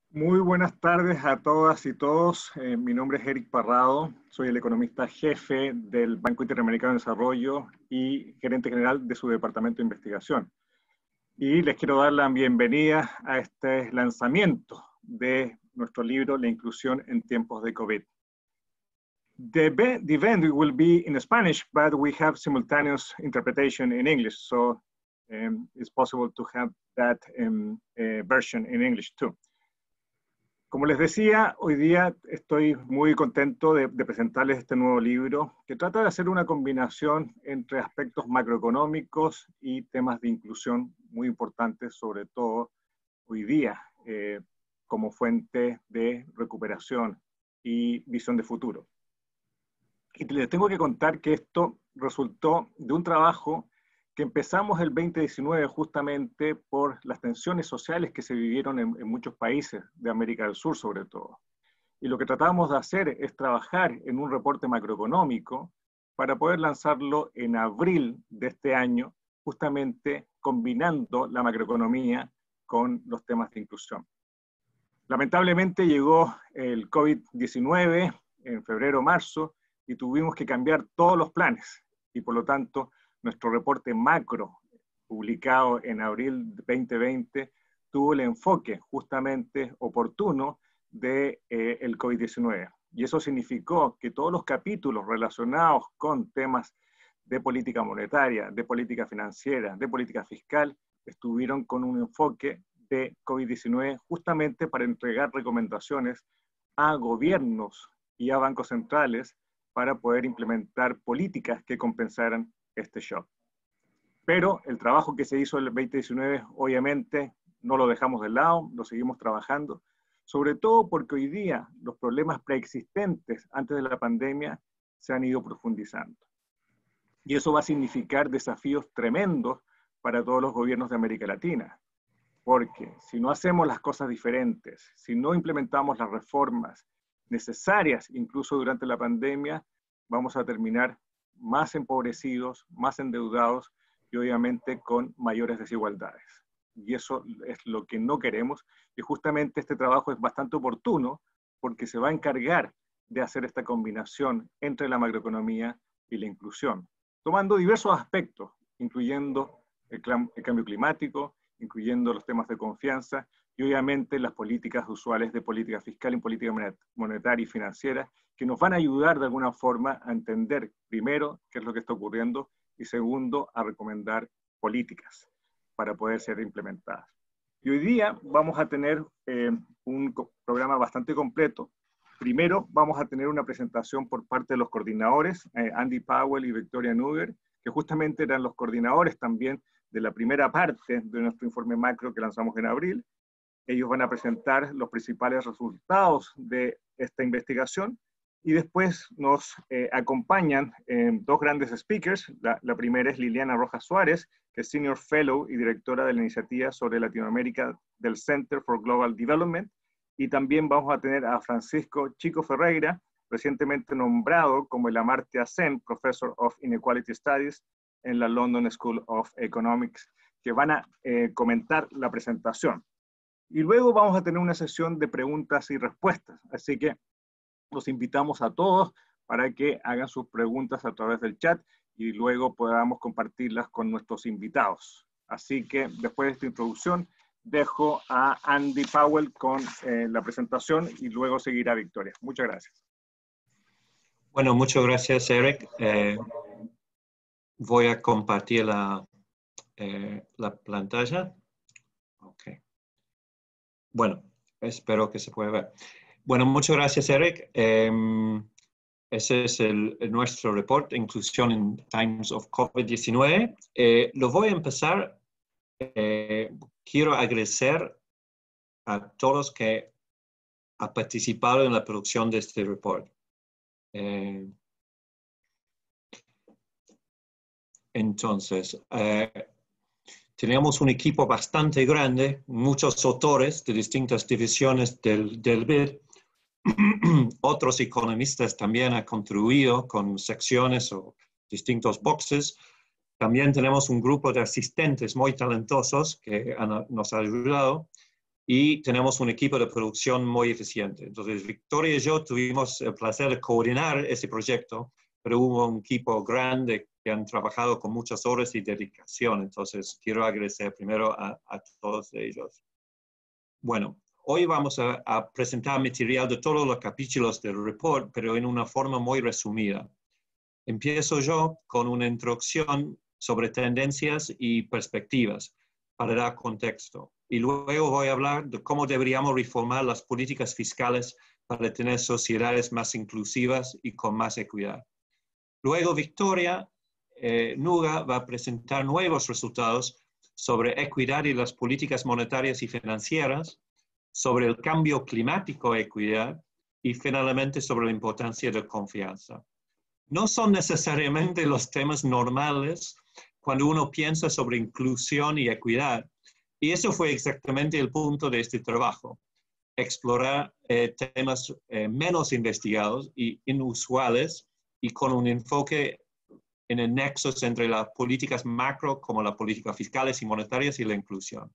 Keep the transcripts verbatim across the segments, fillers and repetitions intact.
Muy buenas tardes a todas y todos. Eh, mi nombre es Eric Parrado, soy el economista jefe del Banco Interamericano de Desarrollo y gerente general de su departamento de investigación. Y les quiero dar la bienvenida a este lanzamiento de nuestro libro, La inclusión en tiempos de COVID. The, the event will be in Spanish, but we have simultaneous interpretation in English, so um, it's possible to have that um, uh, version in English too. Como les decía, hoy día estoy muy contento de, de presentarles este nuevo libro que trata de hacer una combinación entre aspectos macroeconómicos y temas de inclusión muy importantes, sobre todo hoy día, eh, como fuente de recuperación y visión de futuro. Y les tengo que contar que esto resultó de un trabajo que empezamos el veinte diecinueve justamente por las tensiones sociales que se vivieron en, en muchos países de América del Sur sobre todo. Y lo que tratamos de hacer es trabajar en un reporte macroeconómico para poder lanzarlo en abril de este año, justamente combinando la macroeconomía con los temas de inclusión. Lamentablemente llegó el COVID diecinueve en febrero, marzo, y tuvimos que cambiar todos los planes, y por lo tanto nuestro reporte macro, publicado en abril de veinte veinte, tuvo el enfoque justamente oportuno del de, eh, COVID diecinueve. Y eso significó que todos los capítulos relacionados con temas de política monetaria, de política financiera, de política fiscal, estuvieron con un enfoque de COVID diecinueve justamente para entregar recomendaciones a gobiernos y a bancos centrales para poder implementar políticas que compensaran este shock. Pero el trabajo que se hizo en el veinte diecinueve, obviamente, no lo dejamos de lado, lo seguimos trabajando, sobre todo porque hoy día los problemas preexistentes antes de la pandemia se han ido profundizando. Y eso va a significar desafíos tremendos para todos los gobiernos de América Latina. Porque si no hacemos las cosas diferentes, si no implementamos las reformas necesarias, incluso durante la pandemia, vamos a terminar más empobrecidos, más endeudados y obviamente con mayores desigualdades. Y eso es lo que no queremos. Y justamente este trabajo es bastante oportuno porque se va a encargar de hacer esta combinación entre la macroeconomía y la inclusión, tomando diversos aspectos, incluyendo el, el cambio climático, incluyendo los temas de confianza y obviamente las políticas usuales de política fiscal y política monetaria y financiera que nos van a ayudar de alguna forma a entender, primero, qué es lo que está ocurriendo y segundo, a recomendar políticas para poder ser implementadas. Y hoy día vamos a tener eh, un programa bastante completo. Primero vamos a tener una presentación por parte de los coordinadores, eh, Andy Powell y Victoria Nuger, que justamente eran los coordinadores también de la primera parte de nuestro informe macro que lanzamos en abril. Ellos van a presentar los principales resultados de esta investigación y después nos eh, acompañan eh, dos grandes speakers. La, la primera es Liliana Rojas Suárez, que es Senior Fellow y directora de la iniciativa sobre Latinoamérica del Center for Global Development. Y también vamos a tener a Francisco Chico Ferreira, recientemente nombrado como el Amartya Sen Professor of Inequality Studies en la London School of Economics, que van a eh, comentar la presentación. Y luego vamos a tener una sesión de preguntas y respuestas. Así que los invitamos a todos para que hagan sus preguntas a través del chat y luego podamos compartirlas con nuestros invitados. Así que después de esta introducción, dejo a Andy Powell con eh, la presentación y luego seguirá Victoria. Muchas gracias. Bueno, muchas gracias, Eric. Eh, voy a compartir la, eh, la pantalla. Okay. Bueno, espero que se pueda ver. Bueno, muchas gracias, Eric. Eh, ese es el, el nuestro reporte, Inclusión en Times of COVID diecinueve. Eh, lo voy a empezar. Eh, quiero agradecer a todos que han participado en la producción de este reporte. Eh, entonces, eh, tenemos un equipo bastante grande, muchos autores de distintas divisiones del, del B I D. Otros economistas también han contribuido con secciones o distintos boxes. También tenemos un grupo de asistentes muy talentosos que han, nos han ayudado. y tenemos un equipo de producción muy eficiente. Entonces, Victoria y yo tuvimos el placer de coordinar ese proyecto, pero hubo un equipo grande que han trabajado con muchas horas y dedicación. Entonces, quiero agradecer primero a, a todos ellos. Bueno, hoy vamos a, a presentar material de todos los capítulos del report, pero en una forma muy resumida. Empiezo yo con una introducción sobre tendencias y perspectivas para dar contexto. Y luego voy a hablar de cómo deberíamos reformar las políticas fiscales para tener sociedades más inclusivas y con más equidad. Luego Victoria eh, Nuga va a presentar nuevos resultados sobre equidad y las políticas monetarias y financieras, sobre el cambio climático e equidad y finalmente sobre la importancia de confianza. No son necesariamente los temas normales cuando uno piensa sobre inclusión y equidad. Y eso fue exactamente el punto de este trabajo, explorar eh, temas eh, menos investigados y inusuales y con un enfoque en el nexo entre las políticas macro como las políticas fiscales y monetarias y la inclusión.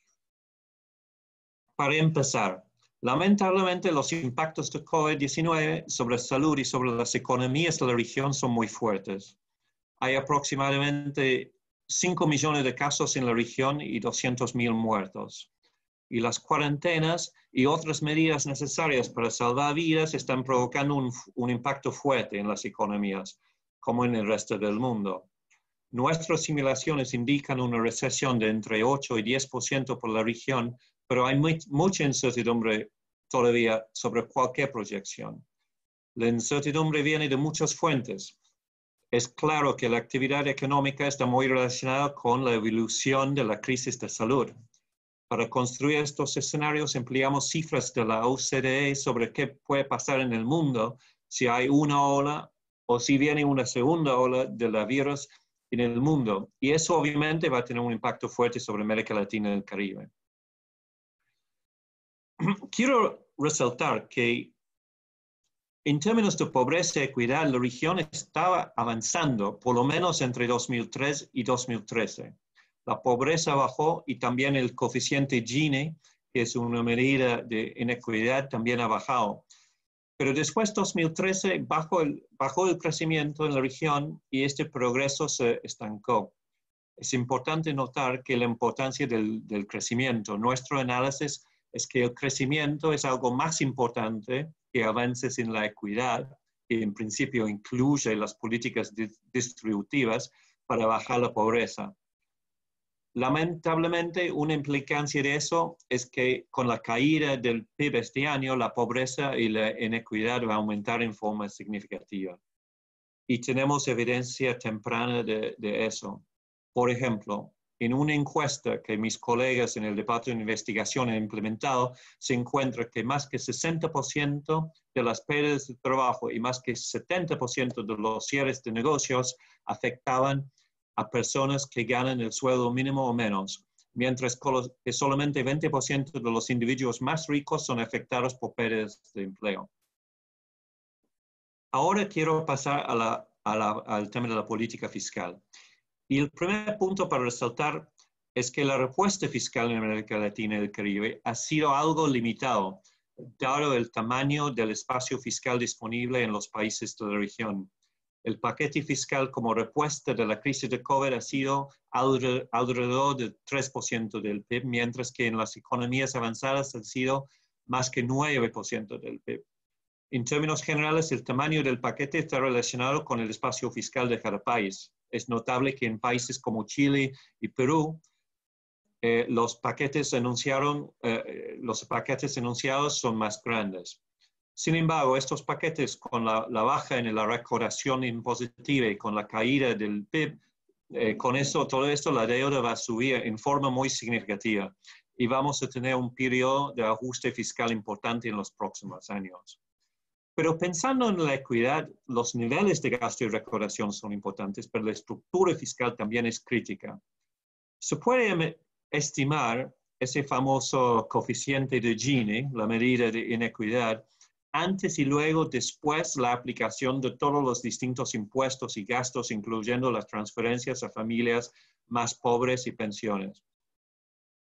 Para empezar, lamentablemente los impactos de COVID diecinueve sobre la salud y sobre las economías de la región son muy fuertes. Hay aproximadamente cinco millones de casos en la región y doscientos mil muertos. Y las cuarentenas y otras medidas necesarias para salvar vidas están provocando un, un impacto fuerte en las economías, como en el resto del mundo. Nuestras simulaciones indican una recesión de entre ocho y diez por ciento por la región, pero hay muy, mucha incertidumbre todavía sobre cualquier proyección. La incertidumbre viene de muchas fuentes. Es claro que la actividad económica está muy relacionada con la evolución de la crisis de salud. Para construir estos escenarios empleamos cifras de la O C D E sobre qué puede pasar en el mundo si hay una ola o si viene una segunda ola de la virus en el mundo. Y eso obviamente va a tener un impacto fuerte sobre América Latina y el Caribe. Quiero resaltar que en términos de pobreza y equidad, la región estaba avanzando, por lo menos entre dos mil tres y dos mil trece. La pobreza bajó y también el coeficiente Gini, que es una medida de inequidad, también ha bajado. Pero después de dos mil trece bajó el, bajó el crecimiento en la región y este progreso se estancó. Es importante notar que la importancia del, del crecimiento. Nuestro análisis es que el crecimiento es algo más importante que avances en la equidad, que en principio incluye las políticas distributivas para bajar la pobreza. Lamentablemente, una implicancia de eso es que con la caída del P I B este año, la pobreza y la inequidad va a aumentar en forma significativa. Y tenemos evidencia temprana de, de eso. Por ejemplo, en una encuesta que mis colegas en el Departamento de Investigación han implementado, se encuentra que más que sesenta por ciento de las pérdidas de trabajo y más que setenta por ciento de los cierres de negocios afectaban a personas que ganan el sueldo mínimo o menos, mientras que solamente veinte por ciento de los individuos más ricos son afectados por pérdidas de empleo. Ahora quiero pasar a la, a la, al tema de la política fiscal. Y el primer punto para resaltar es que la respuesta fiscal en América Latina y el Caribe ha sido algo limitado, dado el tamaño del espacio fiscal disponible en los países de la región. El paquete fiscal como respuesta de la crisis de COVID ha sido alrededor del tres por ciento del P I B, mientras que en las economías avanzadas ha sido más que nueve por ciento del P I B. En términos generales, el tamaño del paquete está relacionado con el espacio fiscal de cada país. Es notable que en países como Chile y Perú, eh, los, paquetes anunciaron, eh, los paquetes anunciados son más grandes. Sin embargo, estos paquetes con la, la baja en la recaudación impositiva y con la caída del P I B, eh, con eso, todo esto, la deuda va a subir en forma muy significativa y vamos a tener un periodo de ajuste fiscal importante en los próximos años. Pero pensando en la equidad, los niveles de gasto y recaudación son importantes, pero la estructura fiscal también es crítica. Se puede estimar ese famoso coeficiente de Gini, la medida de inequidad, antes y luego después la aplicación de todos los distintos impuestos y gastos, incluyendo las transferencias a familias más pobres y pensiones.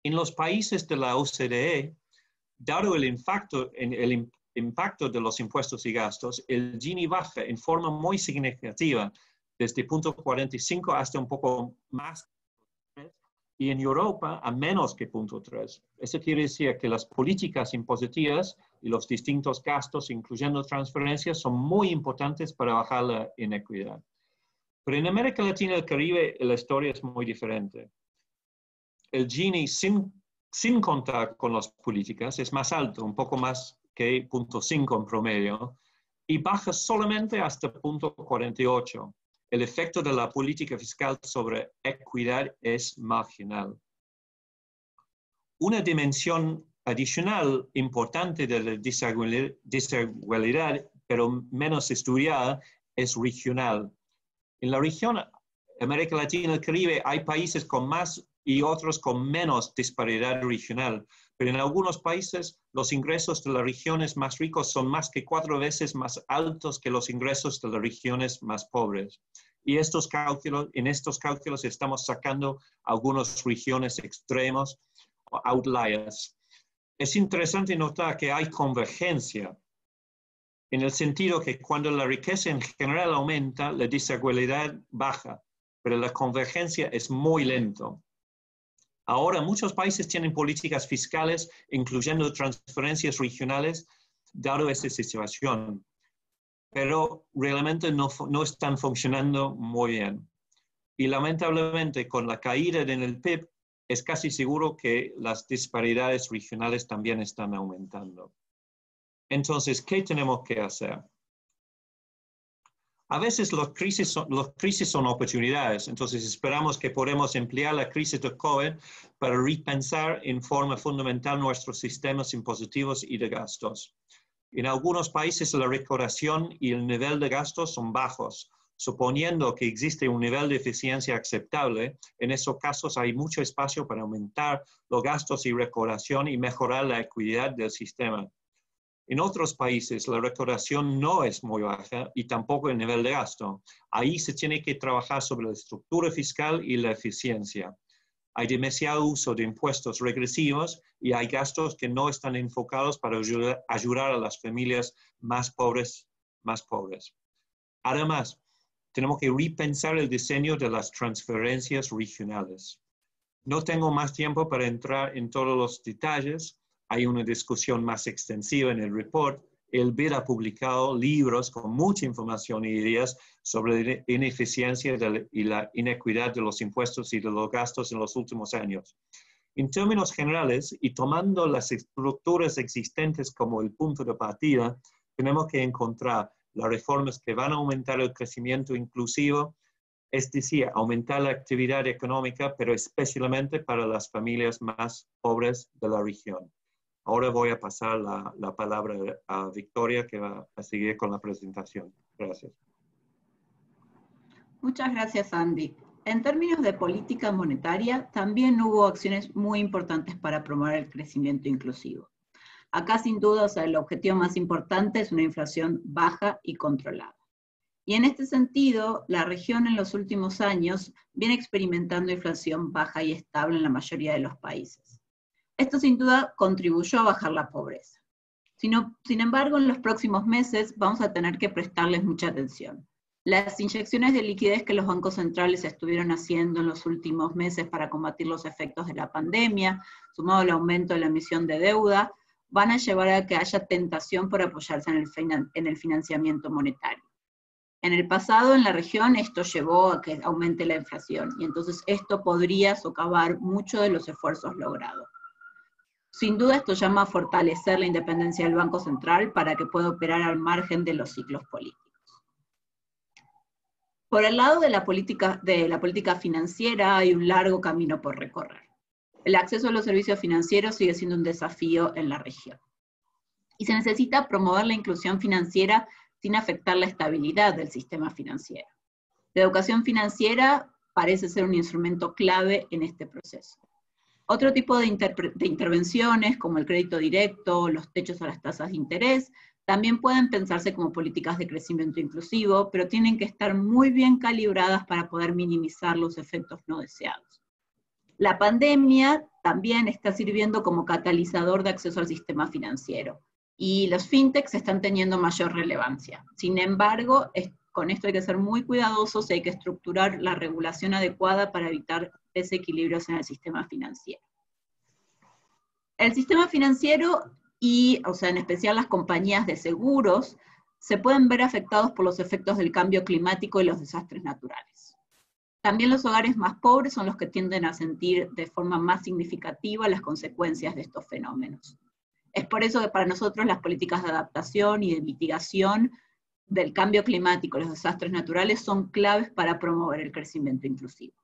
En los países de la O C D E, dado el impacto, el impacto de los impuestos y gastos, el Gini baja en forma muy significativa, desde punto cuarenta y cinco hasta un poco más, y en Europa a menos que punto tres. Eso quiere decir que las políticas impositivas y los distintos gastos, incluyendo transferencias, son muy importantes para bajar la inequidad. Pero en América Latina y el Caribe la historia es muy diferente. El Gini, sin, sin contar con las políticas, es más alto, un poco más que punto cinco en promedio, y baja solamente hasta punto cuarenta y ocho. El efecto de la política fiscal sobre equidad es marginal. Una dimensión adicional importante de la desigualdad, pero menos estudiada, es regional. En la región América Latina y el Caribe hay países con más y otros con menos disparidad regional, pero en algunos países los ingresos de las regiones más ricas son más que cuatro veces más altos que los ingresos de las regiones más pobres. Y estos cálculos, en estos cálculos estamos sacando algunas regiones extremos o outliers. Es interesante notar que hay convergencia en el sentido que cuando la riqueza en general aumenta, la desigualdad baja, pero la convergencia es muy lento. Ahora, muchos países tienen políticas fiscales, incluyendo transferencias regionales, dado esta situación, pero realmente no, no están funcionando muy bien. Y lamentablemente, con la caída en el P I B, es casi seguro que las disparidades regionales también están aumentando. Entonces, ¿qué tenemos que hacer? A veces las crisis son, las crisis son oportunidades, entonces esperamos que podamos emplear la crisis de COVID para repensar en forma fundamental nuestros sistemas impositivos y de gastos. En algunos países la recaudación y el nivel de gastos son bajos, suponiendo que existe un nivel de eficiencia aceptable. En esos casos hay mucho espacio para aumentar los gastos y recaudación y mejorar la equidad del sistema. En otros países la recaudación no es muy baja y tampoco el nivel de gasto. Ahí se tiene que trabajar sobre la estructura fiscal y la eficiencia. Hay demasiado uso de impuestos regresivos y hay gastos que no están enfocados para ayudar, ayudar a las familias más pobres, más pobres. Además, tenemos que repensar el diseño de las transferencias regionales. No tengo más tiempo para entrar en todos los detalles. Hay una discusión más extensiva en el report. El B I D ha publicado libros con mucha información y ideas sobre la ineficiencia y la inequidad de los impuestos y de los gastos en los últimos años. En términos generales, y tomando las estructuras existentes como el punto de partida, tenemos que encontrar las reformas que van a aumentar el crecimiento inclusivo, es decir, aumentar la actividad económica, pero especialmente para las familias más pobres de la región. Ahora voy a pasar la, la palabra a Victoria, que va a seguir con la presentación. Gracias. Muchas gracias, Andy. En términos de política monetaria, también hubo acciones muy importantes para promover el crecimiento inclusivo. Acá, sin duda, o sea, el objetivo más importante es una inflación baja y controlada. Y en este sentido, la región en los últimos años viene experimentando inflación baja y estable en la mayoría de los países. Esto sin duda contribuyó a bajar la pobreza. Sin, sin embargo, en los próximos meses vamos a tener que prestarles mucha atención. Las inyecciones de liquidez que los bancos centrales estuvieron haciendo en los últimos meses para combatir los efectos de la pandemia, sumado al aumento de la emisión de deuda, van a llevar a que haya tentación por apoyarse en el, finan- en el financiamiento monetario. En el pasado, en la región, esto llevó a que aumente la inflación, y entonces esto podría socavar mucho de los esfuerzos logrados. Sin duda esto llama a fortalecer la independencia del Banco Central para que pueda operar al margen de los ciclos políticos. Por el lado de la política, de la política financiera hay un largo camino por recorrer. El acceso a los servicios financieros sigue siendo un desafío en la región. Y se necesita promover la inclusión financiera sin afectar la estabilidad del sistema financiero. La educación financiera parece ser un instrumento clave en este proceso. Otro tipo de, de intervenciones, como el crédito directo, los techos a las tasas de interés, también pueden pensarse como políticas de crecimiento inclusivo, pero tienen que estar muy bien calibradas para poder minimizar los efectos no deseados. La pandemia también está sirviendo como catalizador de acceso al sistema financiero, y los fintechs están teniendo mayor relevancia. Sin embargo, es, con esto hay que ser muy cuidadosos y hay que estructurar la regulación adecuada para evitar desequilibrios en el sistema financiero. El sistema financiero y, o sea, en especial las compañías de seguros, se pueden ver afectados por los efectos del cambio climático y los desastres naturales. También los hogares más pobres son los que tienden a sentir de forma más significativa las consecuencias de estos fenómenos. Es por eso que para nosotros las políticas de adaptación y de mitigación del cambio climático y los desastres naturales son claves para promover el crecimiento inclusivo.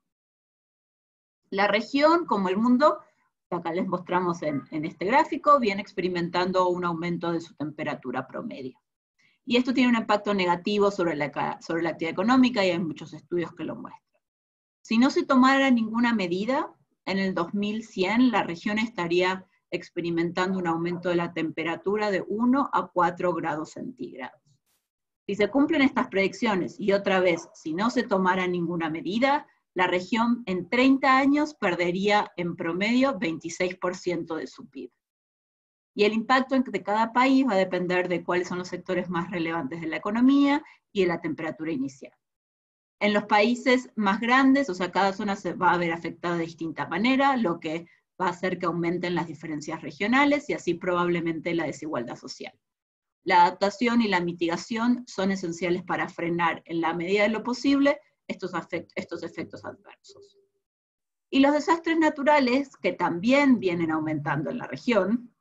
La región, como el mundo, que acá les mostramos en, en este gráfico, viene experimentando un aumento de su temperatura promedio. Y esto tiene un impacto negativo sobre la, sobre la actividad económica, y hay muchos estudios que lo muestran. Si no se tomara ninguna medida, en el dos mil cien la región estaría experimentando un aumento de la temperatura de uno a cuatro grados centígrados. Si se cumplen estas predicciones, y otra vez, si no se tomara ninguna medida, la región en treinta años perdería en promedio veintiséis por ciento de su P I B. Y el impacto de cada país va a depender de cuáles son los sectores más relevantes de la economía y de la temperatura inicial. En los países más grandes, o sea, cada zona se va a ver afectada de distinta manera, lo que va a hacer que aumenten las diferencias regionales y así probablemente la desigualdad social. La adaptación y la mitigación son esenciales para frenar, en la medida de lo posible, estos, estos efectos adversos. Y los desastres naturales, que también vienen aumentando en la región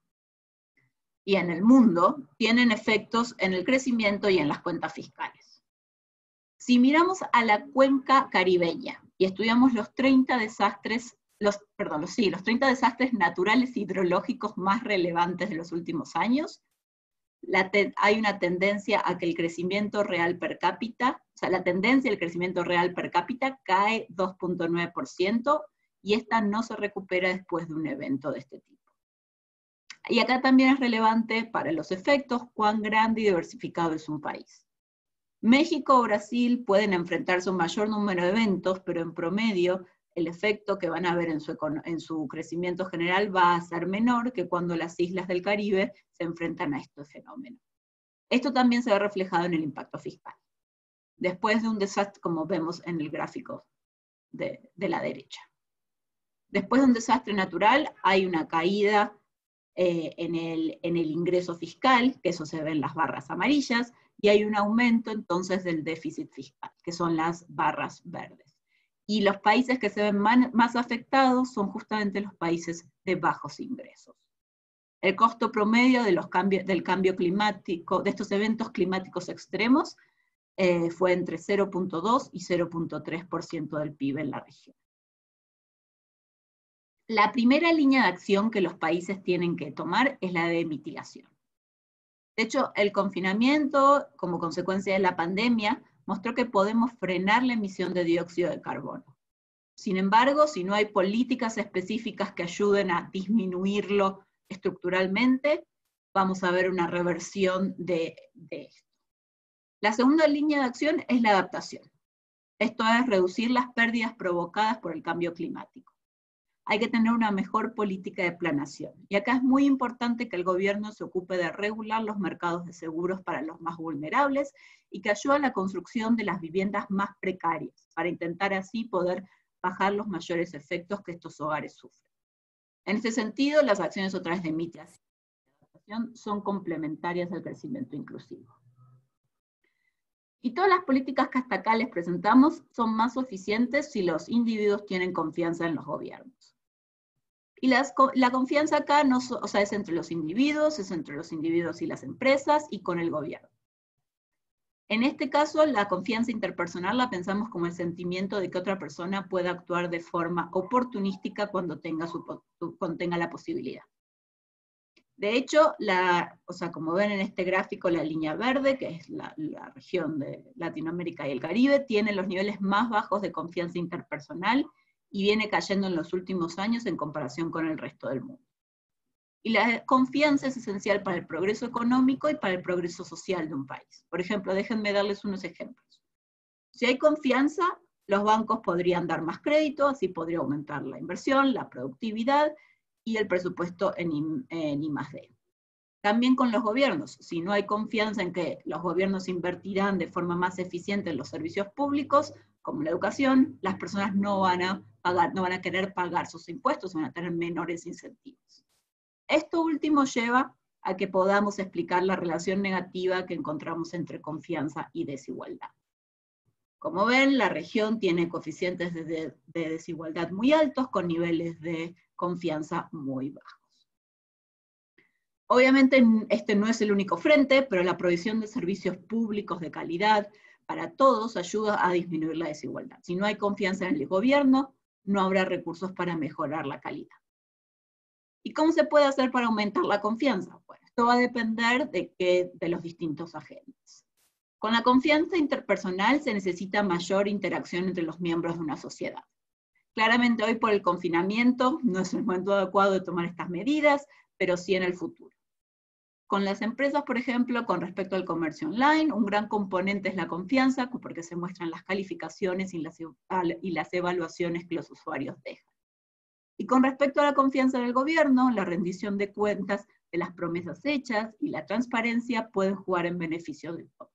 y en el mundo, tienen efectos en el crecimiento y en las cuentas fiscales. Si miramos a la cuenca caribeña y estudiamos los treinta desastres, los, perdón, los, sí, los treinta desastres naturales hidrológicos más relevantes de los últimos años, la te, hay una tendencia a que el crecimiento real per cápita, o sea, la tendencia del crecimiento real per cápita cae dos punto nueve por ciento, y esta no se recupera después de un evento de este tipo. Y acá también es relevante para los efectos cuán grande y diversificado es un país. México o Brasil pueden enfrentarse a un mayor número de eventos, pero en promedio el efecto que van a ver en su, en su crecimiento general va a ser menor que cuando las islas del Caribe se enfrentan a este fenómeno. Esto también se ve reflejado en el impacto fiscal. Después de un desastre, como vemos en el gráfico de, de la derecha. Después de un desastre natural hay una caída eh, en, el, en el ingreso fiscal, que eso se ve en las barras amarillas, y hay un aumento entonces del déficit fiscal, que son las barras verdes. Y los países que se ven más afectados son justamente los países de bajos ingresos. El costo promedio de los cambios, del cambio climático, de estos eventos climáticos extremos, eh, fue entre cero punto dos y cero punto tres por ciento del P I B en la región. La primera línea de acción que los países tienen que tomar es la de mitigación. De hecho, el confinamiento, como consecuencia de la pandemia, mostró que podemos frenar la emisión de dióxido de carbono. Sin embargo, si no hay políticas específicas que ayuden a disminuirlo estructuralmente, vamos a ver una reversión de, de esto. La segunda línea de acción es la adaptación. Esto es reducir las pérdidas provocadas por el cambio climático. Hay que tener una mejor política de planeación. Y acá es muy importante que el gobierno se ocupe de regular los mercados de seguros para los más vulnerables y que ayude a la construcción de las viviendas más precarias, para intentar así poder bajar los mayores efectos que estos hogares sufren. En este sentido, las acciones otra vez de mitigación y adaptación son complementarias al crecimiento inclusivo. Y todas las políticas que hasta acá les presentamos son más eficientes si los individuos tienen confianza en los gobiernos. Y las, la confianza acá no, o sea, es entre los individuos, es entre los individuos y las empresas y con el gobierno. En este caso, la confianza interpersonal la pensamos como el sentimiento de que otra persona pueda actuar de forma oportunística cuando tenga, su, cuando tenga la posibilidad. De hecho, la, o sea, como ven en este gráfico, la línea verde, que es la, la región de Latinoamérica y el Caribe, tiene los niveles más bajos de confianza interpersonal y viene cayendo en los últimos años en comparación con el resto del mundo. Y la confianza es esencial para el progreso económico y para el progreso social de un país. Por ejemplo, déjenme darles unos ejemplos. Si hay confianza, Los bancos podrían dar más crédito, así podría aumentar la inversión, la productividad y el presupuesto en I, en I más D. También con los gobiernos, si no hay confianza en que los gobiernos invertirán de forma más eficiente en los servicios públicos, como la educación, las personas no van a pagar, no van a querer pagar sus impuestos, van a tener menores incentivos. Esto último lleva a que podamos explicar la relación negativa que encontramos entre confianza y desigualdad. Como ven, la región tiene coeficientes de, de, de desigualdad muy altos con niveles de confianza muy bajos. Obviamente este no es el único frente, pero la provisión de servicios públicos de calidad para todos ayuda a disminuir la desigualdad. Si no hay confianza en el gobierno, no habrá recursos para mejorar la calidad. ¿Y cómo se puede hacer para aumentar la confianza? Bueno, esto va a depender de, que, de los distintos agentes. Con la confianza interpersonal se necesita mayor interacción entre los miembros de una sociedad. Claramente hoy por el confinamiento no es el momento adecuado de tomar estas medidas, pero sí en el futuro. Con las empresas, por ejemplo, con respecto al comercio online, un gran componente es la confianza, porque se muestran las calificaciones y las, y las evaluaciones que los usuarios dejan. Y con respecto a la confianza en el gobierno, la rendición de cuentas de las promesas hechas y la transparencia pueden jugar en beneficio de todos.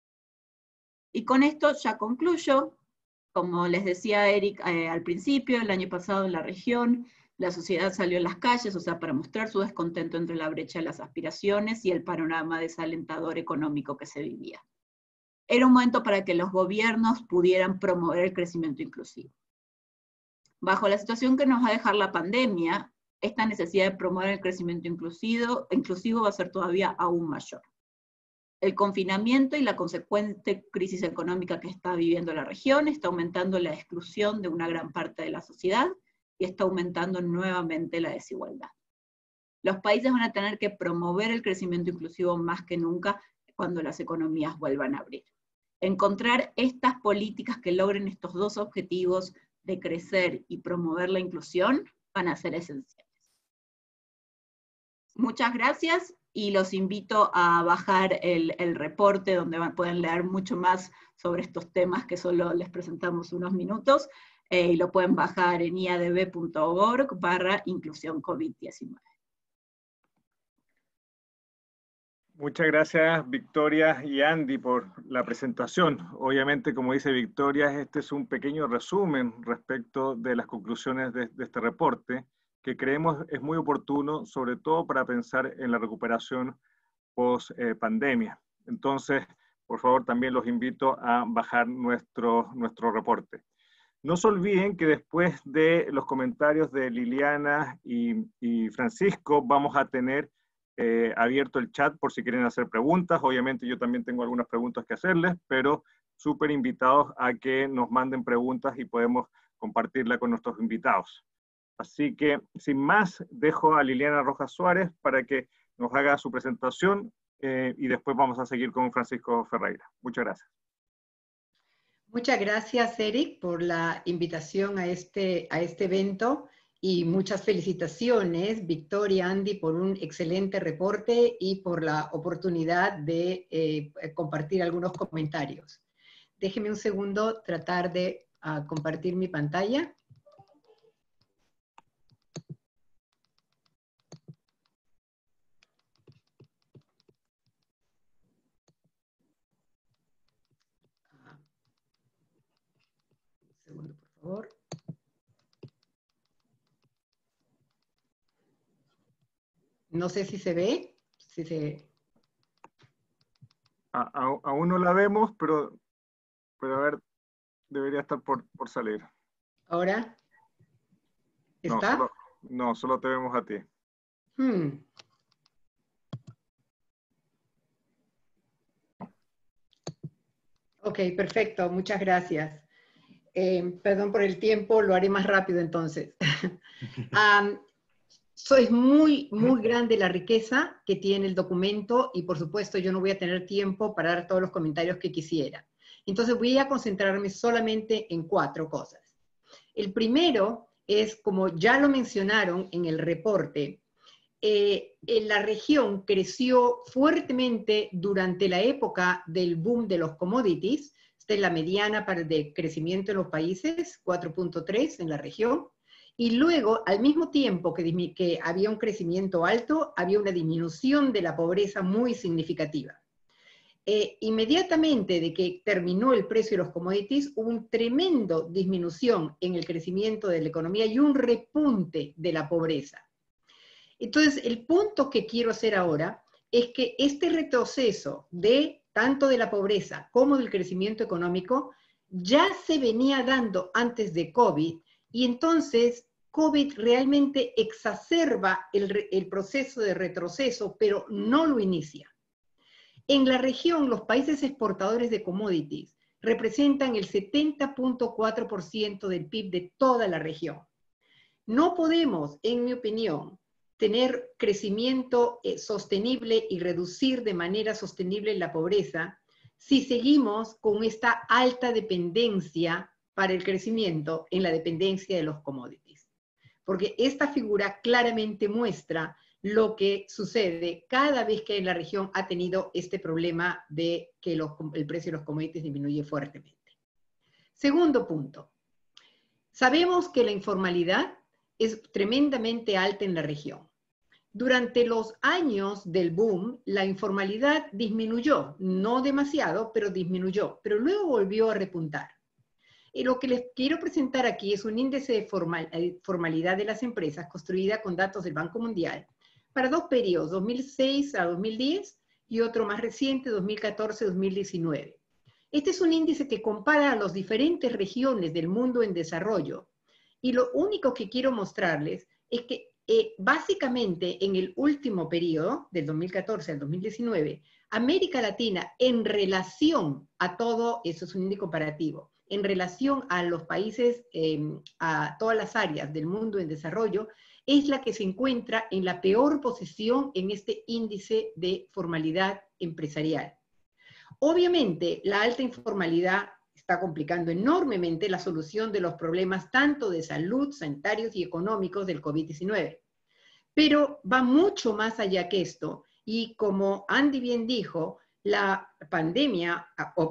Y con esto ya concluyo. Como les decía Eric eh, al principio, el año pasado en la región, la sociedad salió a las calles, o sea, para mostrar su descontento entre la brecha de las aspiraciones y el panorama desalentador económico que se vivía. Era un momento para que los gobiernos pudieran promover el crecimiento inclusivo. Bajo la situación que nos va a dejar la pandemia, esta necesidad de promover el crecimiento inclusivo, inclusivo va a ser todavía aún mayor. El confinamiento y la consecuente crisis económica que está viviendo la región está aumentando la exclusión de una gran parte de la sociedad y está aumentando nuevamente la desigualdad. Los países van a tener que promover el crecimiento inclusivo más que nunca cuando las economías vuelvan a abrir. Encontrar estas políticas que logren estos dos objetivos de crecer y promover la inclusión van a ser esenciales. Muchas gracias y los invito a bajar el, el reporte donde van, pueden leer mucho más sobre estos temas que solo les presentamos unos minutos eh, y lo pueden bajar en i a d b punto org barra inclusión COVID diecinueve. Muchas gracias Victoria y Andy por la presentación. Obviamente, como dice Victoria, este es un pequeño resumen respecto de las conclusiones de, de este reporte, que creemos es muy oportuno, sobre todo para pensar en la recuperación post-pandemia. Eh, Entonces, por favor, también los invito a bajar nuestro, nuestro reporte. No se olviden que después de los comentarios de Liliana y, y Francisco, vamos a tener eh, abierto el chat por si quieren hacer preguntas. Obviamente yo también tengo algunas preguntas que hacerles, pero súper invitados a que nos manden preguntas y podemos compartirla con nuestros invitados. Así que, sin más, dejo a Liliana Rojas Suárez para que nos haga su presentación eh, y después vamos a seguir con Francisco Ferreira. Muchas gracias. Muchas gracias, Eric, por la invitación a este, a este evento y muchas felicitaciones, Victoria, Andy, por un excelente reporte y por la oportunidad de eh, compartir algunos comentarios. Déjeme un segundo tratar de uh, compartir mi pantalla. Segundo, por favor. No sé si se ve. Si se... A, a, aún no la vemos, pero, pero a ver, debería estar por, por salir. ¿Ahora? ¿Está? No solo, no, solo te vemos a ti. Hmm. Ok, perfecto. Muchas gracias. Eh, perdón por el tiempo, lo haré más rápido entonces. um, so es muy, muy grande la riqueza que tiene el documento y por supuesto yo no voy a tener tiempo para dar todos los comentarios que quisiera. Entonces voy a concentrarme solamente en cuatro cosas. El primero es, como ya lo mencionaron en el reporte, eh, en la región creció fuertemente durante la época del boom de los commodities. esta es la mediana para de crecimiento en los países, cuatro punto tres en la región, y luego, al mismo tiempo que, que había un crecimiento alto, había una disminución de la pobreza muy significativa. Eh, inmediatamente de que terminó el precio de los commodities, hubo una tremenda disminución en el crecimiento de la economía y un repunte de la pobreza. Entonces, el punto que quiero hacer ahora es que este retroceso de tanto de la pobreza como del crecimiento económico ya se venía dando antes de COVID, y entonces COVID realmente exacerba el, el proceso de retroceso, pero no lo inicia. En la región, los países exportadores de commodities representan el setenta punto cuatro por ciento del P I B de toda la región. No podemos, en mi opinión, tener crecimiento eh, sostenible y reducir de manera sostenible la pobreza si seguimos con esta alta dependencia para el crecimiento en la dependencia de los commodities. Porque esta figura claramente muestra lo que sucede cada vez que la región ha tenido este problema de que los, el precio de los commodities disminuye fuertemente. Segundo punto. Sabemos que la informalidad es tremendamente alta en la región. Durante los años del boom, la informalidad disminuyó, no demasiado, pero disminuyó, pero luego volvió a repuntar. Y lo que les quiero presentar aquí es un índice de formal, formalidad de las empresas construida con datos del Banco Mundial para dos periodos, dos mil seis a dos mil diez y otro más reciente, dos mil catorce a dos mil diecinueve. Este es un índice que compara a las diferentes regiones del mundo en desarrollo, y lo único que quiero mostrarles es que eh, básicamente en el último periodo, del dos mil catorce al dos mil diecinueve, América Latina en relación a todo, eso es un índice comparativo, en relación a los países, eh, a todas las áreas del mundo en desarrollo, es la que se encuentra en la peor posición en este índice de formalidad empresarial. Obviamente, la alta informalidad está complicando enormemente la solución de los problemas tanto de salud, sanitarios y económicos del COVID diecinueve. Pero va mucho más allá que esto, y como Andy bien dijo, la pandemia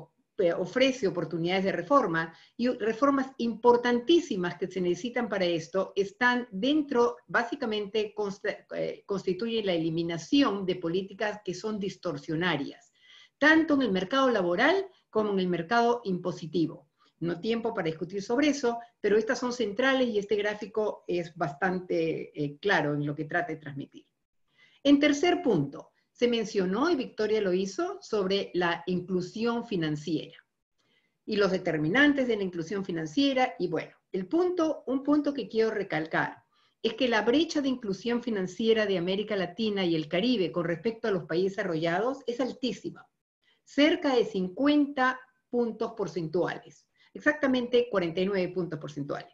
ofrece oportunidades de reforma, y reformas importantísimas que se necesitan para esto están dentro, básicamente constituyen la eliminación de políticas que son distorsionarias, tanto en el mercado laboral como en el mercado impositivo. No tiempo para discutir sobre eso, pero estas son centrales y este gráfico es bastante eh, claro en lo que trata de transmitir. En tercer punto, se mencionó, y Victoria lo hizo, sobre la inclusión financiera y los determinantes de la inclusión financiera. Y bueno, el punto, un punto que quiero recalcar es que la brecha de inclusión financiera de América Latina y el Caribe con respecto a los países desarrollados es altísima, cerca de cincuenta puntos porcentuales, exactamente cuarenta y nueve puntos porcentuales.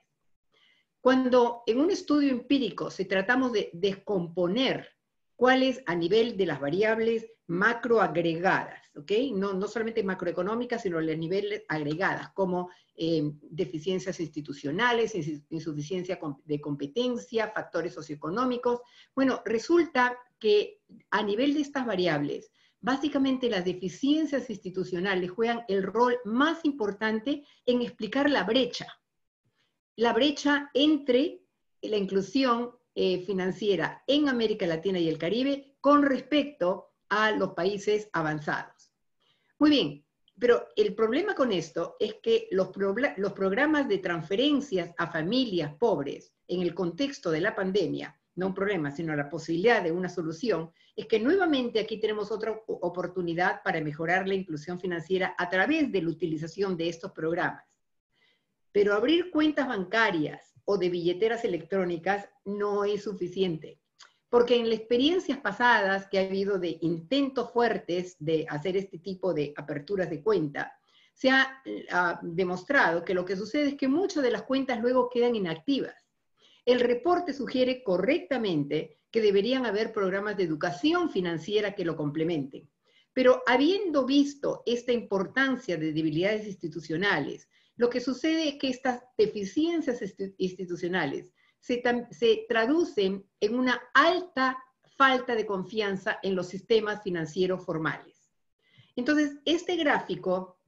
Cuando en un estudio empírico se tratamos de descomponer cuáles a nivel de las variables macroagregadas, ¿ok? No, no solamente macroeconómicas, sino a nivel agregadas, como eh, deficiencias institucionales, insuficiencia de competencia, factores socioeconómicos. Bueno, resulta que a nivel de estas variables, básicamente las deficiencias institucionales juegan el rol más importante en explicar la brecha. La brecha entre la inclusión Eh, financiera en América Latina y el Caribe con respecto a los países avanzados. Muy bien, pero el problema con esto es que los, los programas de transferencias a familias pobres en el contexto de la pandemia, no un problema, sino la posibilidad de una solución, es que nuevamente aquí tenemos otra oportunidad para mejorar la inclusión financiera a través de la utilización de estos programas. Pero abrir cuentas bancarias o de billeteras electrónicas no es suficiente, porque en las experiencias pasadas que ha habido de intentos fuertes de hacer este tipo de aperturas de cuenta, se ha uh, demostrado que lo que sucede es que muchas de las cuentas luego quedan inactivas. El reporte sugiere correctamente que deberían haber programas de educación financiera que lo complementen, pero habiendo visto esta importancia de debilidades institucionales, lo que sucede es que estas deficiencias institucionales se, se traducen en una alta falta de confianza en los sistemas financieros formales. Entonces, este gráfico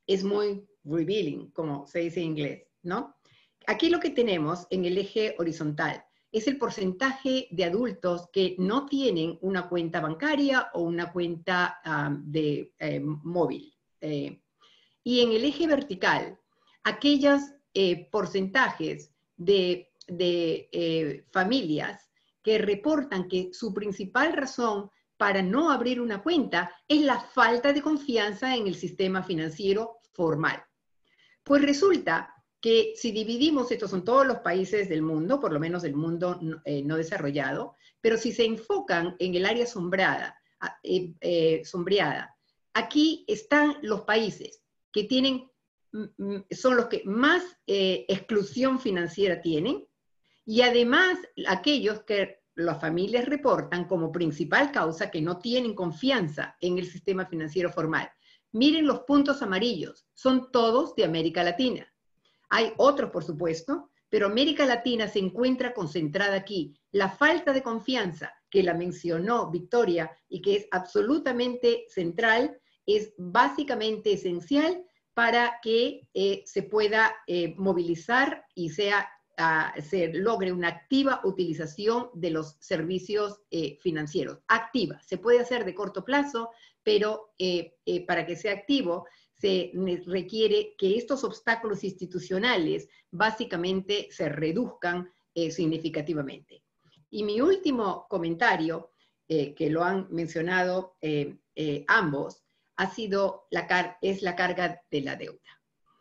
es muy revealing, como se dice en inglés, ¿no? Aquí lo que tenemos en el eje horizontal es el porcentaje de adultos que no tienen una cuenta bancaria o una cuenta um, de eh, móvil. Eh, y en el eje vertical, aquellos eh, porcentajes de, de eh, familias que reportan que su principal razón para no abrir una cuenta es la falta de confianza en el sistema financiero formal. Pues resulta que si dividimos, estos son todos los países del mundo, por lo menos del mundo eh, no desarrollado, pero si se enfocan en el área sombreada, eh, eh, sombreada, aquí están los países que tienen, son los que más eh, exclusión financiera tienen, y además aquellos que las familias reportan como principal causa que no tienen confianza en el sistema financiero formal. Miren los puntos amarillos, son todos de América Latina. Hay otros, por supuesto, pero América Latina se encuentra concentrada aquí. La falta de confianza, que la mencionó Victoria y que es absolutamente central, es básicamente esencial para que eh, se pueda eh, movilizar y sea, uh, se logre una activa utilización de los servicios eh, financieros. Activa, se puede hacer de corto plazo, pero eh, eh, para que sea activo se requiere que estos obstáculos institucionales básicamente se reduzcan eh, significativamente. Y mi último comentario, eh, que lo han mencionado eh, eh, ambos, ha sido la car- es la carga de la deuda.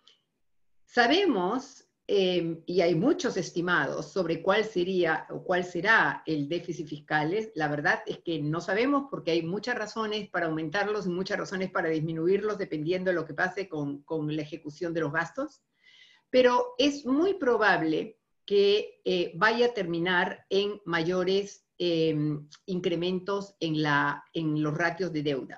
Sabemos, eh, y hay muchos estimados sobre cuál sería o cuál será el déficit fiscal. La verdad es que no sabemos porque hay muchas razones para aumentarlos y muchas razones para disminuirlos dependiendo de lo que pase con, con la ejecución de los gastos. Pero es muy probable que eh, vaya a terminar en mayores eh, incrementos en, la, en los ratios de deuda.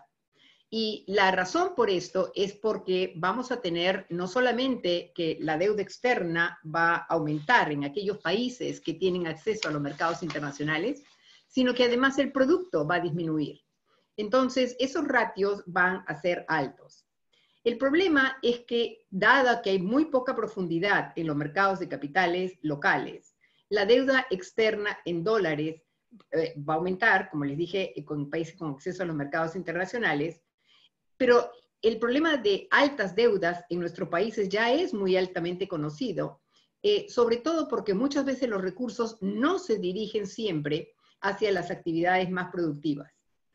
Y la razón por esto es porque vamos a tener no solamente que la deuda externa va a aumentar en aquellos países que tienen acceso a los mercados internacionales, sino que además el producto va a disminuir. Entonces, esos ratios van a ser altos. El problema es que, dada que hay muy poca profundidad en los mercados de capitales locales, la deuda externa en dólares eh, va a aumentar, como les dije, con países con acceso a los mercados internacionales. Pero el problema de altas deudas en nuestros países ya es muy altamente conocido, eh, sobre todo porque muchas veces los recursos no se dirigen siempre hacia las actividades más productivas.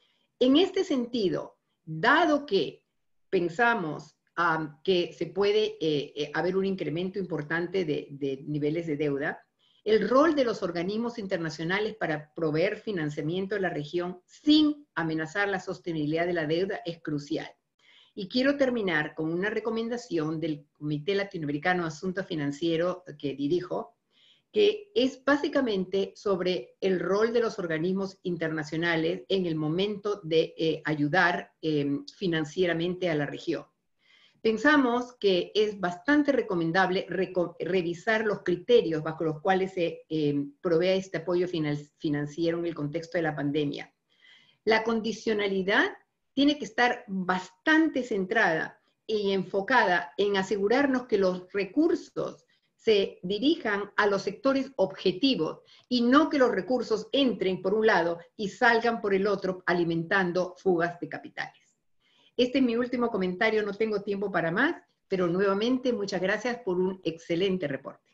En este sentido, dado que pensamos um, que se puede eh, eh, haber un incremento importante de, de niveles de deuda, el rol de los organismos internacionales para proveer financiamiento a la región sin amenazar la sostenibilidad de la deuda es crucial. Y quiero terminar con una recomendación del Comité Latinoamericano de Asuntos Financieros que dirijo, que es básicamente sobre el rol de los organismos internacionales en el momento de eh, ayudar eh, financieramente a la región. Pensamos que es bastante recomendable reco revisar los criterios bajo los cuales se eh, provee este apoyo finan financiero en el contexto de la pandemia. La condicionalidad tiene que estar bastante centrada y enfocada en asegurarnos que los recursos se dirijan a los sectores objetivos y no que los recursos entren por un lado y salgan por el otro alimentando fugas de capitales. Este es mi último comentario, no tengo tiempo para más, pero nuevamente muchas gracias por un excelente reporte.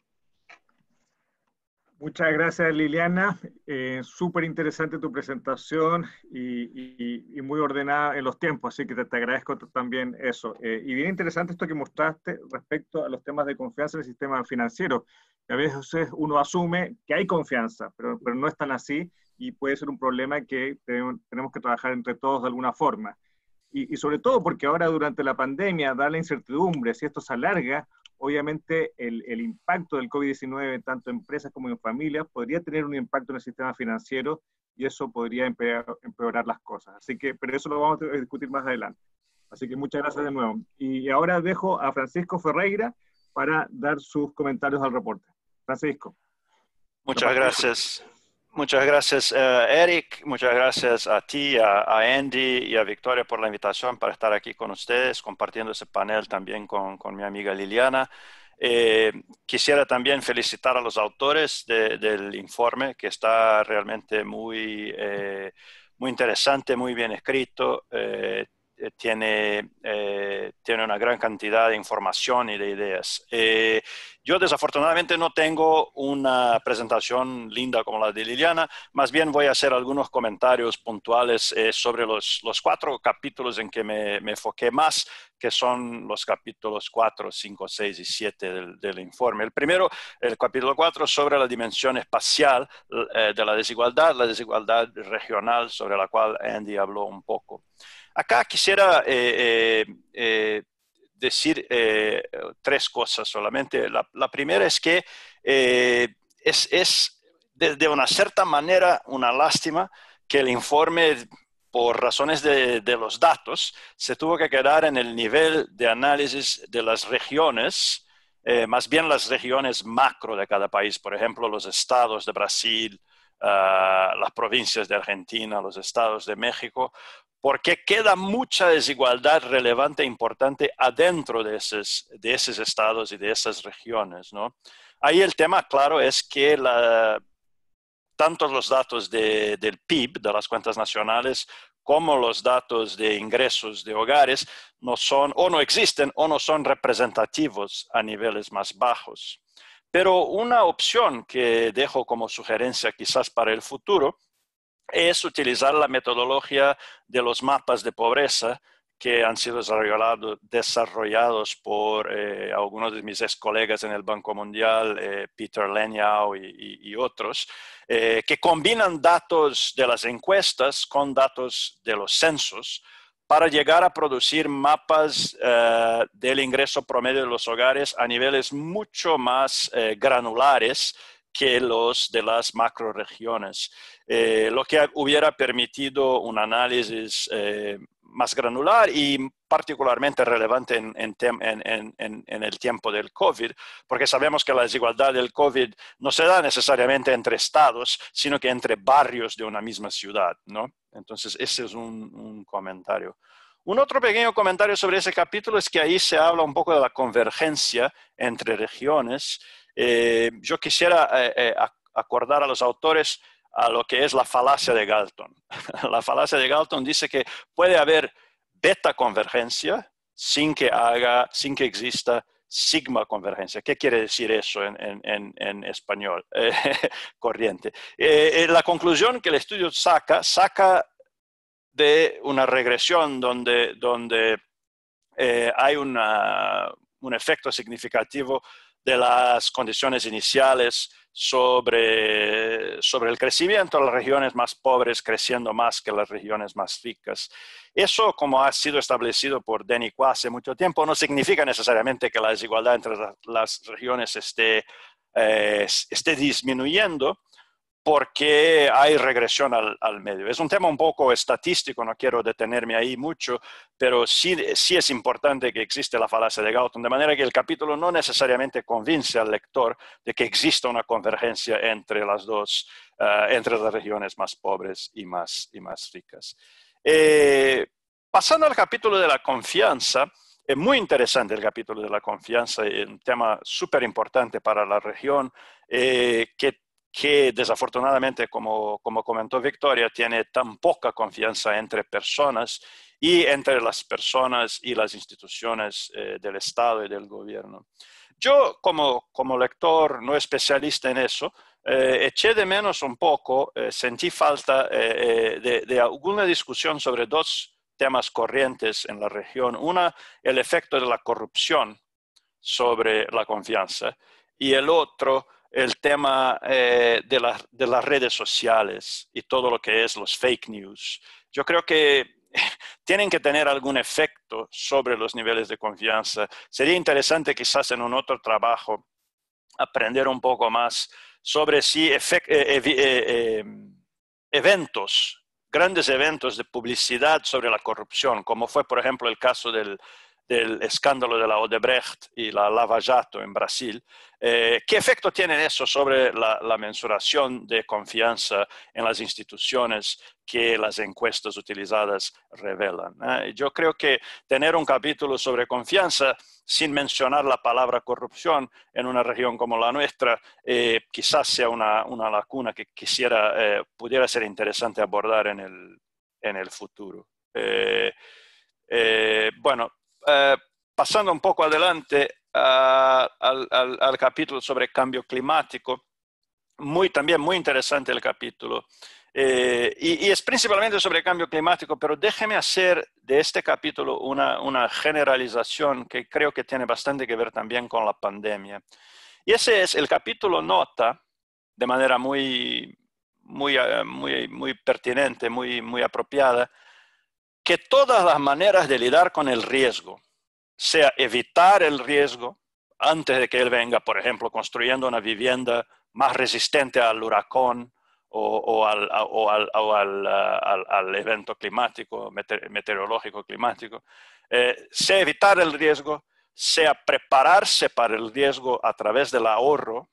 Muchas gracias, Liliana. Eh, Súper interesante tu presentación y, y, y muy ordenada en los tiempos, así que te, te agradezco también eso. Eh, y bien interesante esto que mostraste respecto a los temas de confianza en el sistema financiero. A veces uno asume que hay confianza, pero, pero no es tan así y puede ser un problema que tenemos, tenemos que trabajar entre todos de alguna forma. Y, y sobre todo porque ahora durante la pandemia da la incertidumbre, si esto se alarga, obviamente el, el impacto del COVID diecinueve, tanto en empresas como en familias, podría tener un impacto en el sistema financiero y eso podría empeorar, empeorar las cosas. Así que, pero eso lo vamos a discutir más adelante. Así que muchas gracias de nuevo. Y ahora dejo a Francisco Ferreira para dar sus comentarios al reporte. Francisco. Muchas gracias. Muchas gracias, uh, Eric. Muchas gracias a ti, a, a Andy y a Victoria por la invitación para estar aquí con ustedes, compartiendo ese panel también con, con mi amiga Liliana. Eh, quisiera también felicitar a los autores de, del informe, que está realmente muy, eh, muy interesante, muy bien escrito. Eh, Tiene, eh, tiene una gran cantidad de información y de ideas. Eh, yo desafortunadamente no tengo una presentación linda como la de Liliana, más bien voy a hacer algunos comentarios puntuales eh, sobre los, los cuatro capítulos en que me, me enfoqué más, que son los capítulos cuatro, cinco, seis y siete del, del informe. El primero, el capítulo cuatro, sobre la dimensión espacial eh, de la desigualdad, la desigualdad regional, sobre la cual Andy habló un poco. Acá quisiera eh, eh, eh, decir eh, tres cosas solamente. La, la primera es que eh, es, es de, de una cierta manera una lástima que el informe, por razones de, de los datos, se tuvo que quedar en el nivel de análisis de las regiones, eh, más bien las regiones macro de cada país, por ejemplo, los estados de Brasil, uh, las provincias de Argentina, los estados de México, porque queda mucha desigualdad relevante e importante adentro de esos, de esos estados y de esas regiones, ¿no? Ahí el tema, claro, es que la, tanto los datos de, del P I B, de las cuentas nacionales, como los datos de ingresos de hogares, no son, o no existen, o no son representativos a niveles más bajos. Pero una opción que dejo como sugerencia quizás para el futuro es utilizar la metodología de los mapas de pobreza que han sido desarrollado, desarrollados por eh, algunos de mis ex colegas en el Banco Mundial, eh, Peter Lanyau y, y, y otros, eh, que combinan datos de las encuestas con datos de los censos para llegar a producir mapas eh, del ingreso promedio de los hogares a niveles mucho más eh, granulares que los de las macroregiones, eh, lo que hubiera permitido un análisis eh, más granular y particularmente relevante en, en, en, en, en el tiempo del COVID, porque sabemos que la desigualdad del COVID no se da necesariamente entre estados, sino que entre barrios de una misma ciudad, ¿no? Entonces, ese es un, un comentario. Un otro pequeño comentario sobre ese capítulo es que ahí se habla un poco de la convergencia entre regiones. Eh, yo quisiera eh, eh, acordar a los autores a lo que es la falacia de Galton. La falacia de Galton dice que puede haber beta convergencia sin que, haga, sin que exista sigma convergencia. ¿Qué quiere decir eso en, en, en español eh, corriente? Eh, la conclusión que el estudio saca, saca de una regresión donde, donde eh, hay una, un efecto significativo de las condiciones iniciales sobre, sobre el crecimiento, las regiones más pobres creciendo más que las regiones más ricas. Eso, como ha sido establecido por Denicot hace mucho tiempo, no significa necesariamente que la desigualdad entre las regiones esté, eh, esté disminuyendo, porque hay regresión al, al medio. Es un tema un poco estadístico, no quiero detenerme ahí mucho, pero sí, sí es importante que existe la falacia de Galton, de manera que el capítulo no necesariamente convence al lector de que exista una convergencia entre las dos, uh, entre las regiones más pobres y más, y más ricas. Eh, pasando al capítulo de la confianza, es muy interesante el capítulo de la confianza, un tema súper importante para la región, eh, que que desafortunadamente, como, como comentó Victoria, tiene tan poca confianza entre personas y entre las personas y las instituciones eh, del Estado y del gobierno. Yo, como, como lector no especialista en eso, eh, eché de menos un poco, eh, sentí falta eh, de, de alguna discusión sobre dos temas corrientes en la región. Una, el efecto de la corrupción sobre la confianza, y el otro, el tema eh, de, la, de las redes sociales y todo lo que es los fake news. Yo creo que tienen que tener algún efecto sobre los niveles de confianza. Sería interesante quizás en un otro trabajo aprender un poco más sobre si efect, eh, eh, eh, eventos, grandes eventos de publicidad sobre la corrupción, como fue por ejemplo el caso del del escándalo de la Odebrecht y la Lava Jato en Brasil, eh, ¿qué efecto tiene eso sobre la, la mensuración de confianza en las instituciones que las encuestas utilizadas revelan? ¿eh? Yo creo que tener un capítulo sobre confianza sin mencionar la palabra corrupción en una región como la nuestra, eh, quizás sea una, una lacuna que quisiera, eh, pudiera ser interesante abordar en el, en el futuro. Eh, eh, bueno, Uh, pasando un poco adelante uh, al, al, al capítulo sobre cambio climático, muy, también muy interesante el capítulo, eh, y, y es principalmente sobre cambio climático, pero déjeme hacer de este capítulo una, una generalización que creo que tiene bastante que ver también con la pandemia. Y ese es, el capítulo nota, de manera muy, muy, muy, muy pertinente, muy, muy apropiada, que todas las maneras de lidiar con el riesgo, sea evitar el riesgo antes de que él venga, por ejemplo, construyendo una vivienda más resistente al huracán o, o, al, o, al, o al, al, al evento climático, meteorológico climático, eh, sea evitar el riesgo, sea prepararse para el riesgo a través del ahorro,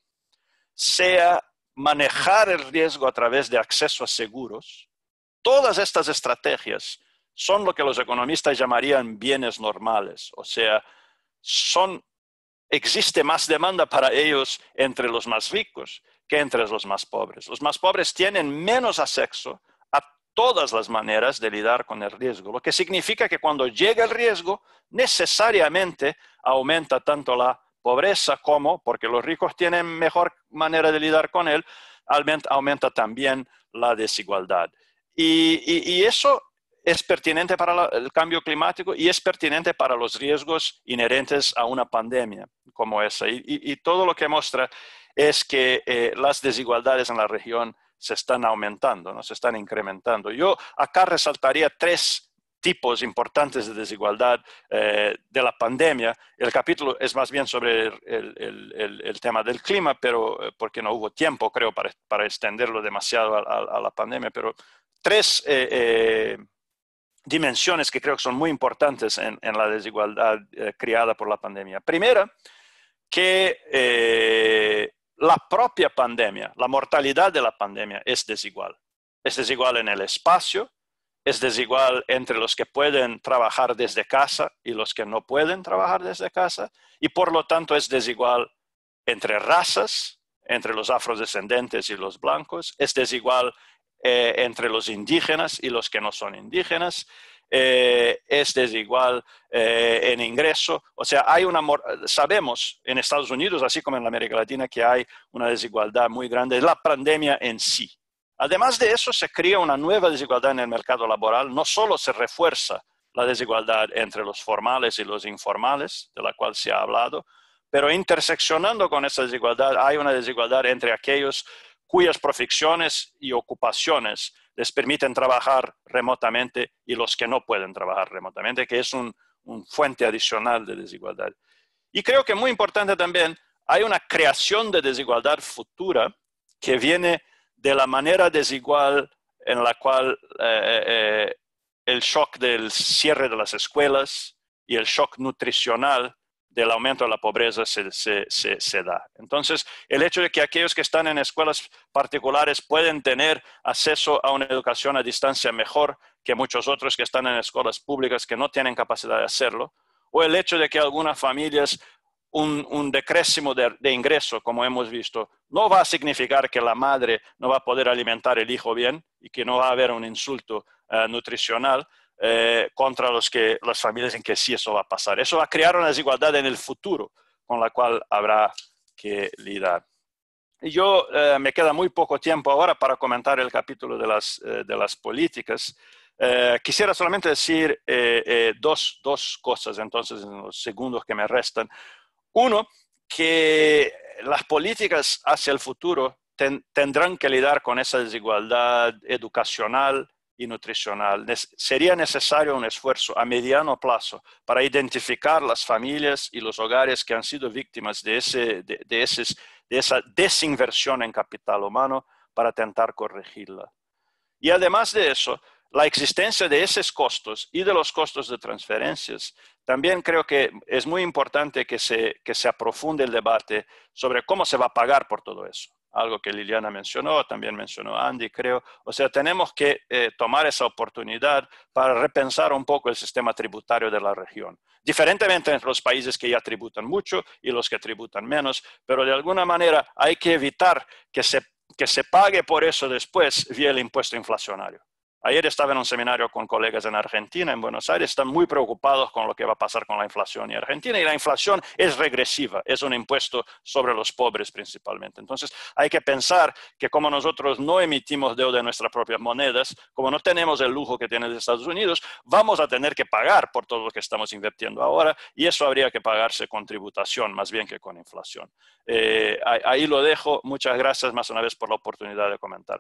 sea manejar el riesgo a través de acceso a seguros. Todas estas estrategias son lo que los economistas llamarían bienes normales, o sea, son, existe más demanda para ellos entre los más ricos que entre los más pobres. Los más pobres tienen menos acceso a todas las maneras de lidiar con el riesgo, lo que significa que cuando llega el riesgo, necesariamente aumenta tanto la pobreza como, porque los ricos tienen mejor manera de lidiar con él, aumenta, aumenta también la desigualdad. Y, y, y eso es pertinente para la, el cambio climático y es pertinente para los riesgos inherentes a una pandemia como esa. Y, y, y todo lo que muestra es que eh, las desigualdades en la región se están aumentando, ¿no? Se están incrementando. Yo acá resaltaría tres tipos importantes de desigualdad eh, de la pandemia. El capítulo es más bien sobre el, el, el, el tema del clima, pero eh, porque no hubo tiempo, creo, para, para extenderlo demasiado a, a, a la pandemia, pero tres eh, eh, dimensiones que creo que son muy importantes en, en la desigualdad eh, creada por la pandemia. Primera, que eh, la propia pandemia, la mortalidad de la pandemia es desigual. Es desigual en el espacio, es desigual entre los que pueden trabajar desde casa y los que no pueden trabajar desde casa, y por lo tanto es desigual entre razas, entre los afrodescendentes y los blancos, es desigual Eh, entre los indígenas y los que no son indígenas, eh, es desigual eh, en ingreso. O sea, hay una, sabemos en Estados Unidos, así como en América Latina, que hay una desigualdad muy grande, la pandemia en sí. Además de eso, se crea una nueva desigualdad en el mercado laboral. No solo se refuerza la desigualdad entre los formales y los informales, de la cual se ha hablado, pero interseccionando con esa desigualdad, hay una desigualdad entre aquellos cuyas profesiones y ocupaciones les permiten trabajar remotamente y los que no pueden trabajar remotamente, que es un, un fuente adicional de desigualdad. Y creo que muy importante también, hay una creación de desigualdad futura que viene de la manera desigual en la cual eh, eh, el shock del cierre de las escuelas y el shock nutricional del aumento de la pobreza se, se, se, se da. Entonces, el hecho de que aquellos que están en escuelas particulares pueden tener acceso a una educación a distancia mejor que muchos otros que están en escuelas públicas que no tienen capacidad de hacerlo, o el hecho de que algunas familias, un, un decréscimo de, de ingreso, como hemos visto, no va a significar que la madre no va a poder alimentar el hijo bien y que no va a haber un insulto uh, nutricional, Eh, contra los que, las familias en que sí eso va a pasar. Eso va a crear una desigualdad en el futuro con la cual habrá que lidiar. Y yo eh, me queda muy poco tiempo ahora para comentar el capítulo de las, eh, de las políticas. Eh, quisiera solamente decir eh, eh, dos, dos cosas entonces en los segundos que me restan. Uno, que las políticas hacia el futuro ten, tendrán que lidiar con esa desigualdad educacional y nutricional. Sería necesario un esfuerzo a mediano plazo para identificar las familias y los hogares que han sido víctimas de, ese, de, de, ese, de esa desinversión en capital humano para intentar corregirla. Y además de eso, la existencia de esos costos y de los costos de transferencias, también creo que es muy importante que se, que se aprofunde el debate sobre cómo se va a pagar por todo eso. Algo que Liliana mencionó, también mencionó Andy, creo. O sea, tenemos que eh, tomar esa oportunidad para repensar un poco el sistema tributario de la región. Diferentemente entre los países que ya tributan mucho y los que tributan menos, pero de alguna manera hay que evitar que se, que se pague por eso después vía el impuesto inflacionario. Ayer estaba en un seminario con colegas en Argentina, en Buenos Aires, están muy preocupados con lo que va a pasar con la inflación en Argentina, y la inflación es regresiva, es un impuesto sobre los pobres principalmente. Entonces hay que pensar que como nosotros no emitimos deuda en nuestras propias monedas, como no tenemos el lujo que tienen los Estados Unidos, vamos a tener que pagar por todo lo que estamos invirtiendo ahora, y eso habría que pagarse con tributación más bien que con inflación. Eh, ahí lo dejo. Muchas gracias más una vez por la oportunidad de comentar.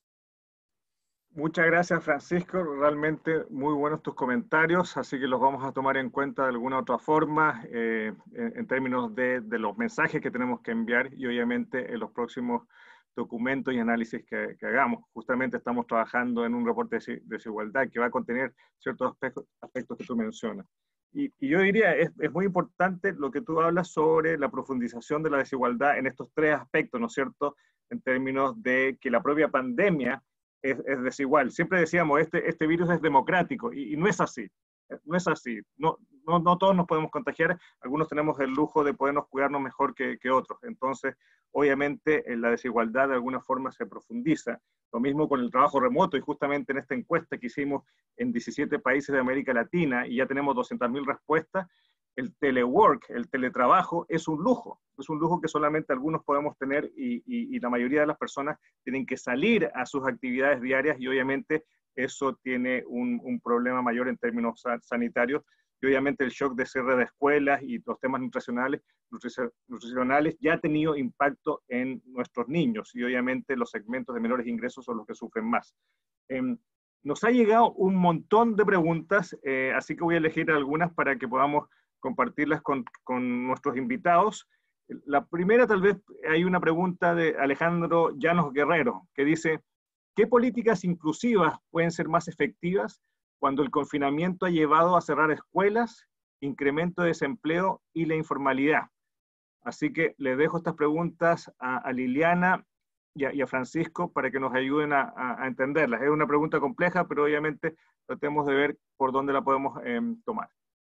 Muchas gracias, Francisco. Realmente muy buenos tus comentarios, así que los vamos a tomar en cuenta de alguna otra forma eh, en, en términos de, de los mensajes que tenemos que enviar y obviamente en los próximos documentos y análisis que, que hagamos. Justamente estamos trabajando en un reporte de desigualdad que va a contener ciertos aspectos, aspectos que tú mencionas. Y, y yo diría, es, es muy importante lo que tú hablas sobre la profundización de la desigualdad en estos tres aspectos, ¿no es cierto? En términos de que la propia pandemia Es, es desigual. Siempre decíamos, este, este virus es democrático, y, y no es así. No es así. No, no, no todos nos podemos contagiar, algunos tenemos el lujo de podernos cuidarnos mejor que, que otros. Entonces, obviamente, la desigualdad de alguna forma se profundiza. Lo mismo con el trabajo remoto, y justamente en esta encuesta que hicimos en diecisiete países de América Latina, y ya tenemos doscientas mil respuestas, el telework, el teletrabajo, es un lujo. Es un lujo que solamente algunos podemos tener, y, y, y la mayoría de las personas tienen que salir a sus actividades diarias, y obviamente eso tiene un, un problema mayor en términos sanitarios, y obviamente el shock de cierre de escuelas y los temas nutricionales, nutricionales ya ha tenido impacto en nuestros niños, y obviamente los segmentos de menores ingresos son los que sufren más. Eh, nos ha llegado un montón de preguntas, eh, así que voy a elegir algunas para que podamos compartirlas con, con nuestros invitados. La primera, tal vez, hay una pregunta de Alejandro Llanos Guerrero, que dice, ¿qué políticas inclusivas pueden ser más efectivas cuando el confinamiento ha llevado a cerrar escuelas, incremento de desempleo y la informalidad? Así que le dejo estas preguntas a, a Liliana y a, y a Francisco para que nos ayuden a, a, a entenderlas. Es una pregunta compleja, pero obviamente tratemos de ver por dónde la podemos eh, tomar.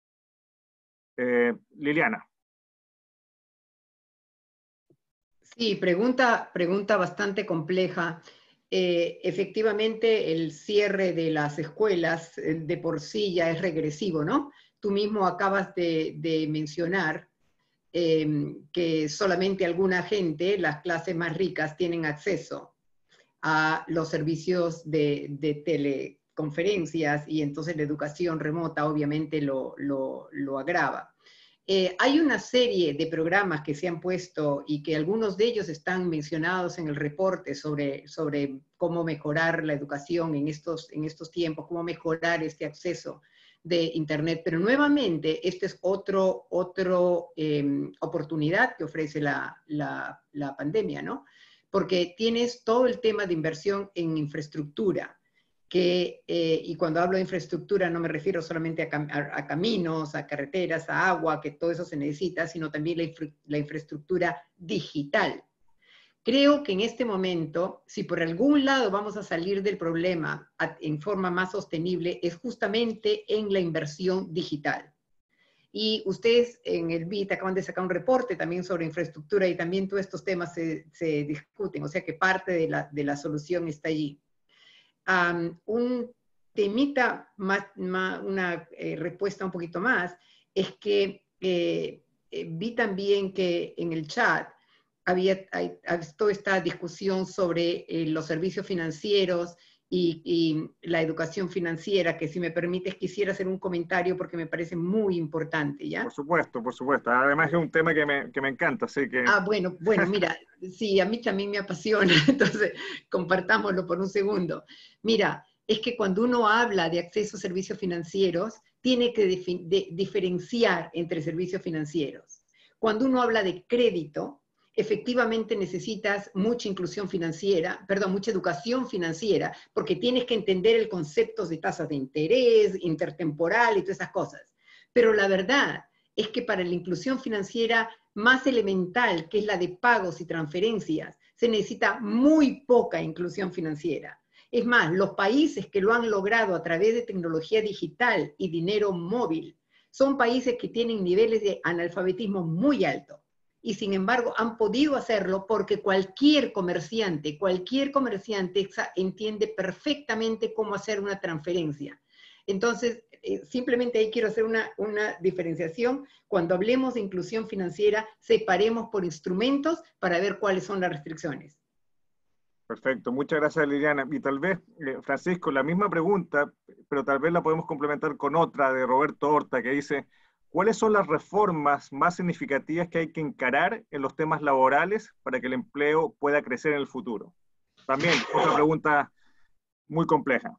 Eh, Liliana. Sí, pregunta, pregunta bastante compleja. Eh, efectivamente, el cierre de las escuelas eh, de por sí ya es regresivo, ¿no? Tú mismo acabas de, de mencionar eh, que solamente alguna gente, las clases más ricas, tienen acceso a los servicios de, de teleconferencias, y entonces la educación remota obviamente lo, lo, lo agrava. Eh, hay una serie de programas que se han puesto y que algunos de ellos están mencionados en el reporte sobre, sobre cómo mejorar la educación en estos, en estos tiempos, cómo mejorar este acceso de Internet. Pero nuevamente, esta es otra otro, eh, oportunidad que ofrece la, la, la pandemia, ¿no? Porque tienes todo el tema de inversión en infraestructura, que, eh, y cuando hablo de infraestructura no me refiero solamente a, cam a, a caminos, a carreteras, a agua, que todo eso se necesita, sino también la, infra la infraestructura digital. Creo que en este momento, si por algún lado vamos a salir del problema a, en forma más sostenible, es justamente en la inversión digital. Y ustedes en el B I T acaban de sacar un reporte también sobre infraestructura, y también todos estos temas se, se discuten, o sea que parte de la, de la solución está allí. Um, un temita, más, más, una eh, respuesta un poquito más, es que eh, eh, vi también que en el chat había hay, toda esta discusión sobre eh, los servicios financieros y, y la educación financiera, que si me permites quisiera hacer un comentario porque me parece muy importante, ¿ya? Por supuesto, por supuesto. Además es un tema que me, que me encanta, así que... Ah, bueno, bueno, mira, sí, a mí también me apasiona, entonces compartámoslo por un segundo. Mira, es que cuando uno habla de acceso a servicios financieros, tiene que de, diferenciar entre servicios financieros. Cuando uno habla de crédito, efectivamente necesitas mucha inclusión financiera, perdón, mucha educación financiera, porque tienes que entender el concepto de tasas de interés, intertemporal y todas esas cosas. Pero la verdad es que para la inclusión financiera más elemental, que es la de pagos y transferencias, se necesita muy poca inclusión financiera. Es más, los países que lo han logrado a través de tecnología digital y dinero móvil, son países que tienen niveles de analfabetismo muy altos. Y sin embargo han podido hacerlo porque cualquier comerciante, cualquier comerciante entiende perfectamente cómo hacer una transferencia. Entonces, eh, simplemente ahí quiero hacer una, una diferenciación. Cuando hablemos de inclusión financiera, separemos por instrumentos para ver cuáles son las restricciones. Perfecto, muchas gracias Liliana. Y tal vez, eh, Francisco, la misma pregunta, pero tal vez la podemos complementar con otra de Roberto Horta, que dice, ¿cuáles son las reformas más significativas que hay que encarar en los temas laborales para que el empleo pueda crecer en el futuro? También, otra pregunta muy compleja.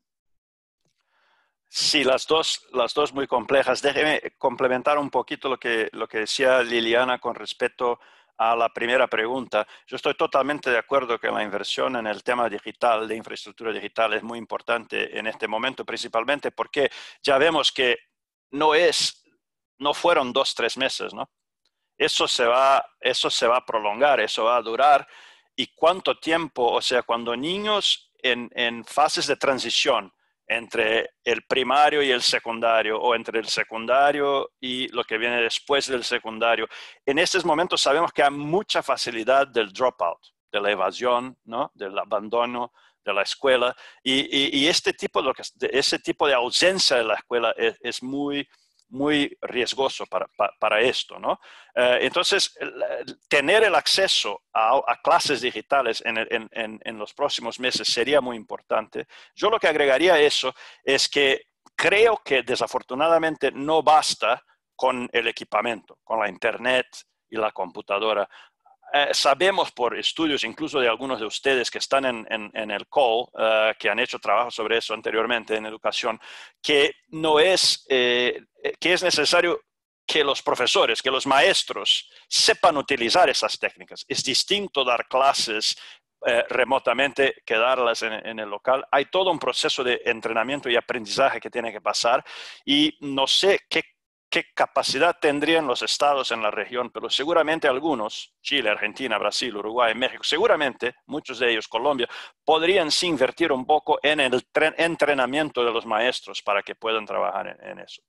Sí, las dos, las dos muy complejas. Déjeme complementar un poquito lo que, lo que decía Liliana con respecto a la primera pregunta. Yo estoy totalmente de acuerdo que la inversión en el tema digital, de infraestructura digital, es muy importante en este momento, principalmente porque ya vemos que no es, no fueron dos, tres meses, ¿no? Eso se va, eso se va a prolongar, eso va a durar. ¿Y cuánto tiempo? O sea, cuando niños en, en fases de transición, entre el primario y el secundario, o entre el secundario y lo que viene después del secundario. En estos momentos sabemos que hay mucha facilidad del dropout, de la evasión, ¿no? Del abandono de la escuela, y, y, y este tipo de, ese tipo de ausencia de la escuela es, es muy, muy riesgoso para, para, para esto, ¿no? Eh, entonces, el, tener el acceso a, a clases digitales en, en, en, en los próximos meses sería muy importante. Yo lo que agregaría a eso es que creo que desafortunadamente no basta con el equipamiento, con la internet y la computadora. Eh, sabemos por estudios, incluso de algunos de ustedes que están en, en, en el call, uh, que han hecho trabajo sobre eso anteriormente en educación, que no es, eh, que es necesario que los profesores, que los maestros sepan utilizar esas técnicas. Es distinto dar clases eh, remotamente que darlas en, en el local. Hay todo un proceso de entrenamiento y aprendizaje que tiene que pasar, y no sé qué qué capacidad tendrían los estados en la región, pero seguramente algunos, Chile, Argentina, Brasil, Uruguay, México, seguramente muchos de ellos, Colombia, podrían sí invertir un poco en el entrenamiento de los maestros para que puedan trabajar en, en eso.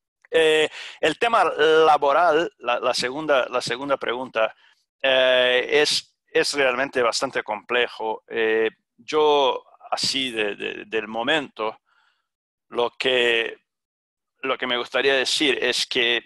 Eh, el tema laboral, la, la, segunda, la segunda pregunta, eh, es, es realmente bastante complejo. Eh, yo, así de, de, del momento, lo que... Lo que me gustaría decir es que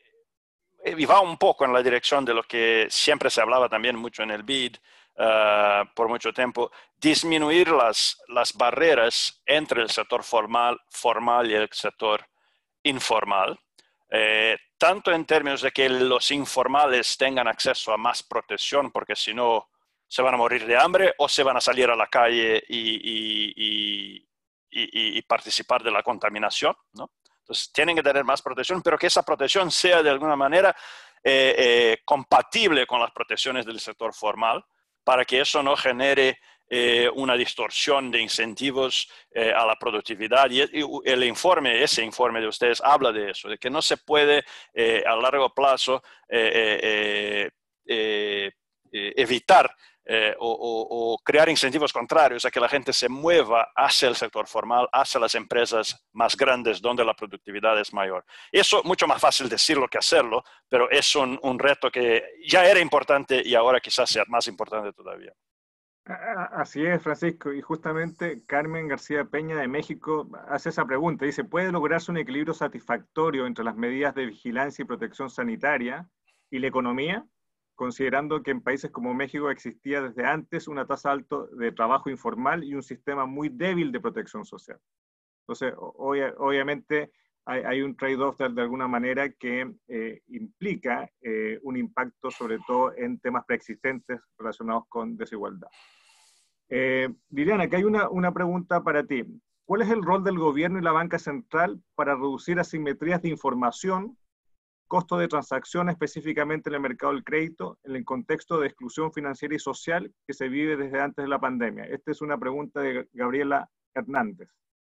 va un poco en la dirección de lo que siempre se hablaba también mucho en el B I D uh, por mucho tiempo, disminuir las, las barreras entre el sector formal, formal y el sector informal, eh, tanto en términos de que los informales tengan acceso a más protección, porque si no se van a morir de hambre o se van a salir a la calle y, y, y, y, y participar de la contaminación, ¿no? Entonces, tienen que tener más protección, pero que esa protección sea de alguna manera eh, eh, compatible con las protecciones del sector formal, para que eso no genere eh, una distorsión de incentivos eh, a la productividad. Y el informe, ese informe de ustedes habla de eso, de que no se puede eh, a largo plazo eh, eh, eh, eh, evitar Eh, o, o, o crear incentivos contrarios a que la gente se mueva hacia el sector formal, hacia las empresas más grandes donde la productividad es mayor. Eso es mucho más fácil decirlo que hacerlo, pero es un, un reto que ya era importante y ahora quizás sea más importante todavía. Así es, Francisco, y justamente Carmen García Peña de México hace esa pregunta, dice, ¿puede lograrse un equilibrio satisfactorio entre las medidas de vigilancia y protección sanitaria y la economía, considerando que en países como México existía desde antes una tasa alta de trabajo informal y un sistema muy débil de protección social? Entonces, ob obviamente hay, hay un trade-off de, de alguna manera que eh, implica eh, un impacto sobre todo en temas preexistentes relacionados con desigualdad. Eh, Liliana, aquí hay una, una pregunta para ti. ¿Cuál es el rol del gobierno y la banca central para reducir asimetrías de información costo de transacción específicamente en el mercado del crédito en el contexto de exclusión financiera y social que se vive desde antes de la pandemia? Esta es una pregunta de Gabriela Hernández.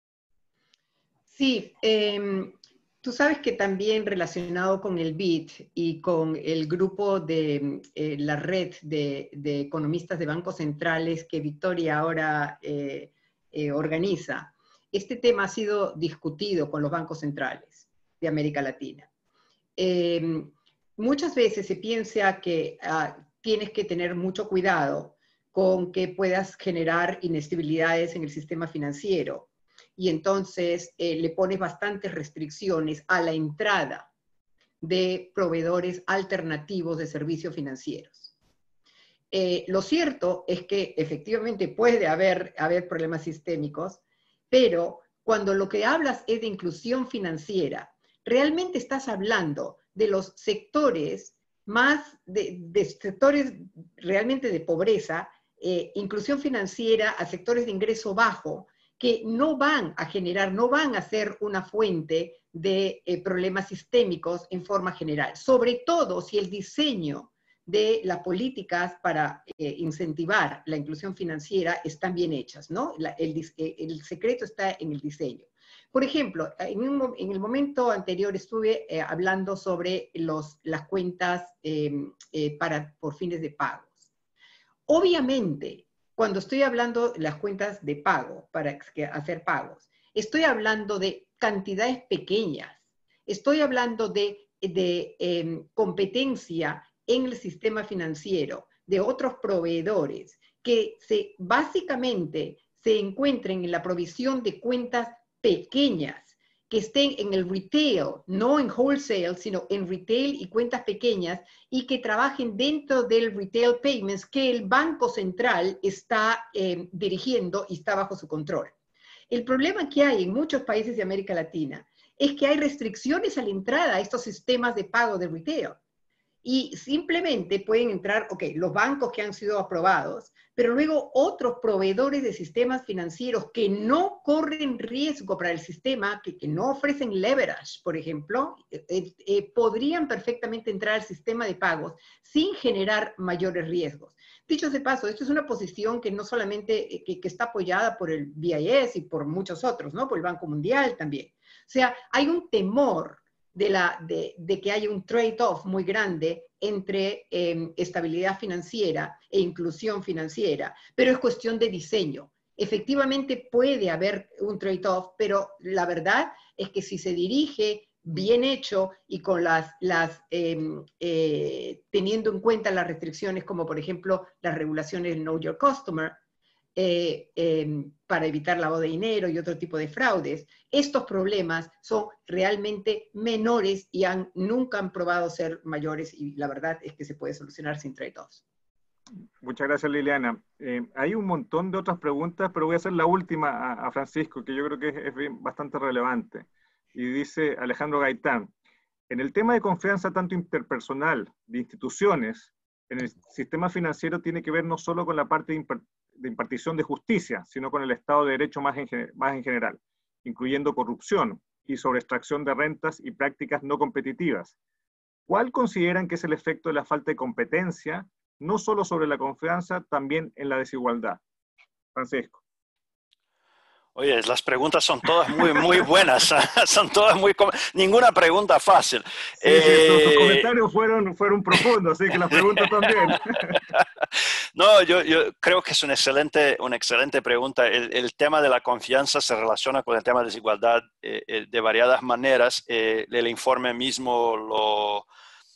Sí, eh, tú sabes que también relacionado con el B I D y con el grupo de eh, la red de, de economistas de bancos centrales que Victoria ahora eh, eh, organiza, este tema ha sido discutido con los bancos centrales de América Latina. Eh, muchas veces se piensa que uh, tienes que tener mucho cuidado con que puedas generar inestabilidades en el sistema financiero. Y entonces eh, le pones bastantes restricciones a la entrada de proveedores alternativos de servicios financieros. Eh, lo cierto es que efectivamente puede haber, haber problemas sistémicos, pero cuando lo que hablas es de inclusión financiera, realmente estás hablando de los sectores más, de, de sectores realmente de pobreza, eh, inclusión financiera a sectores de ingreso bajo, que no van a generar, no van a ser una fuente de eh, problemas sistémicos en forma general, sobre todo si el diseño de las políticas para eh, incentivar la inclusión financiera están bien hechas, ¿no? La, el, el secreto está en el diseño. Por ejemplo, en, un, en el momento anterior estuve eh, hablando sobre los, las cuentas eh, eh, para, por fines de pagos. Obviamente, cuando estoy hablando de las cuentas de pago, para hacer pagos, estoy hablando de cantidades pequeñas, estoy hablando de, de eh, competencia en el sistema financiero, de otros proveedores que se, básicamente se encuentren en la provisión de cuentas pequeñas, que estén en el retail, no en wholesale, sino en retail y cuentas pequeñas, y que trabajen dentro del retail payments que el Banco Central está eh, dirigiendo y está bajo su control. El problema que hay en muchos países de América Latina es que hay restricciones a la entrada a estos sistemas de pago de retail. Y simplemente pueden entrar, ok, los bancos que han sido aprobados, pero luego otros proveedores de sistemas financieros que no corren riesgo para el sistema, que, que no ofrecen leverage, por ejemplo, eh, eh, podrían perfectamente entrar al sistema de pagos sin generar mayores riesgos. Dicho de paso, esto es una posición que no solamente, que, que está apoyada por el B I S y por muchos otros, ¿no? Por el Banco Mundial también. O sea, hay un temor De, la, de, de que haya un trade-off muy grande entre eh, estabilidad financiera e inclusión financiera, pero es cuestión de diseño. Efectivamente puede haber un trade-off, pero la verdad es que si se dirige bien hecho y con las, las eh, eh, teniendo en cuenta las restricciones como por ejemplo las regulaciones del Know Your Customer, Eh, eh, para evitar lavado de dinero y otro tipo de fraudes, estos problemas son realmente menores y han, nunca han probado ser mayores, y la verdad es que se puede solucionar sin trade-offs. Muchas gracias, Liliana. Eh, hay un montón de otras preguntas, pero voy a hacer la última a, a Francisco, que yo creo que es, es bien, bastante relevante. Y dice Alejandro Gaitán, en el tema de confianza tanto interpersonal de instituciones, en el sistema financiero tiene que ver no solo con la parte de, de impartición de justicia, sino con el Estado de Derecho más en, más en general, incluyendo corrupción y sobreextracción de rentas y prácticas no competitivas. ¿Cuál consideran que es el efecto de la falta de competencia, no solo sobre la confianza, también en la desigualdad? Francisco. Oye, las preguntas son todas muy, muy buenas, son todas muy... Ninguna pregunta fácil. Sí, eh... sí, tus comentarios fueron, fueron profundos, así que las preguntas también. No, yo, yo creo que es una excelente, una excelente pregunta. El, el tema de la confianza se relaciona con el tema de desigualdad eh, de variadas maneras. Eh, el informe mismo lo...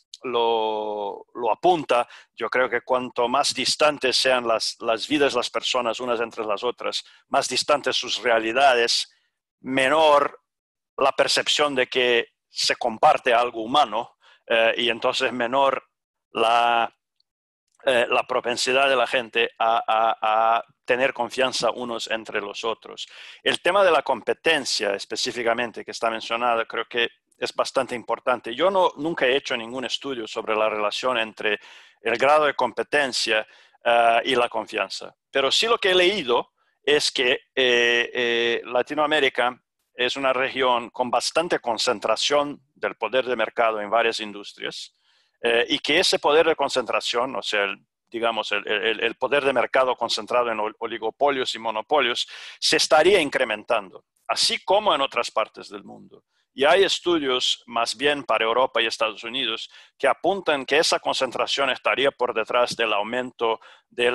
Lo, lo apunta. Yo creo que cuanto más distantes sean las, las vidas de las personas unas entre las otras, más distantes sus realidades, menor la percepción de que se comparte algo humano eh, y entonces menor la, eh, la propensidad de la gente a, a, a tener confianza unos entre los otros. El tema de la competencia específicamente que está mencionado, creo que es bastante importante. Yo no, nunca he hecho ningún estudio sobre la relación entre el grado de competencia uh, y la confianza. Pero sí lo que he leído es que eh, eh, Latinoamérica es una región con bastante concentración del poder de mercado en varias industrias eh, y que ese poder de concentración, o sea, el, digamos, el, el, el poder de mercado concentrado en oligopolios y monopolios, se estaría incrementando, así como en otras partes del mundo. Y hay estudios más bien para Europa y Estados Unidos que apuntan que esa concentración estaría por detrás del aumento de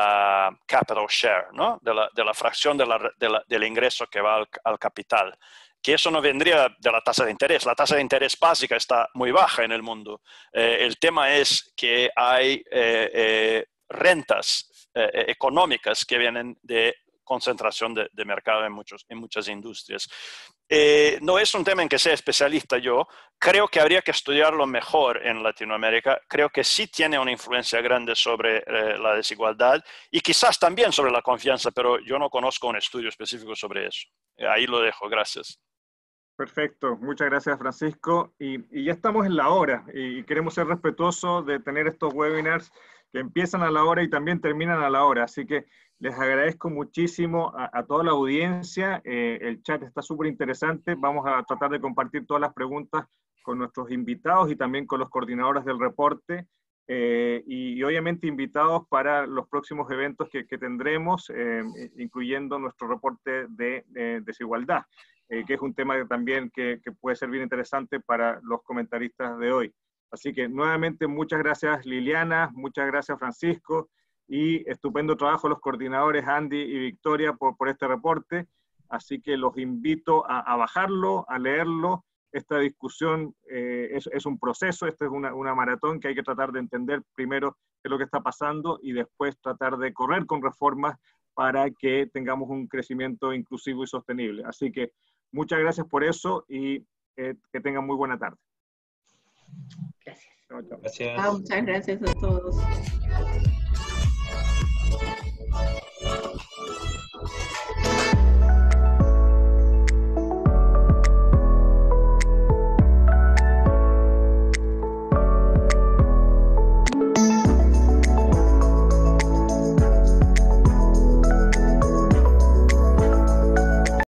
la capital share, ¿no? de, la, de la fracción de la, de la, del ingreso que va al, al capital. Que eso no vendría de la tasa de interés. La tasa de interés básica está muy baja en el mundo. Eh, el tema es que hay eh, eh, rentas eh, económicas que vienen de concentración de, de mercado en, muchos, en muchas industrias. Eh, no es un tema en que sea especialista yo, creo que habría que estudiarlo mejor en Latinoamérica, creo que sí tiene una influencia grande sobre eh, la desigualdad y quizás también sobre la confianza, pero yo no conozco un estudio específico sobre eso. Ahí lo dejo, gracias. Perfecto, muchas gracias Francisco. Y, y ya estamos en la hora y queremos ser respetuosos de tener estos webinars que empiezan a la hora y también terminan a la hora, así que les agradezco muchísimo a, a toda la audiencia. Eh, el chat está súper interesante. Vamos a tratar de compartir todas las preguntas con nuestros invitados y también con los coordinadores del reporte. Eh, y, y obviamente invitados para los próximos eventos que, que tendremos, eh, incluyendo nuestro reporte de, de desigualdad, eh, que es un tema que también que, que puede ser bien interesante para los comentaristas de hoy. Así que nuevamente muchas gracias Liliana, muchas gracias Francisco, y estupendo trabajo los coordinadores Andy y Victoria por, por este reporte. Así que los invito a, a bajarlo, a leerlo. Esta discusión eh, es, es un proceso, esta es una, una maratón que hay que tratar de entender primero qué es lo que está pasando y después tratar de correr con reformas para que tengamos un crecimiento inclusivo y sostenible. Así que muchas gracias por eso y eh, que tengan muy buena tarde. Gracias. Chao, chao. Gracias. Ah, muchas gracias a todos.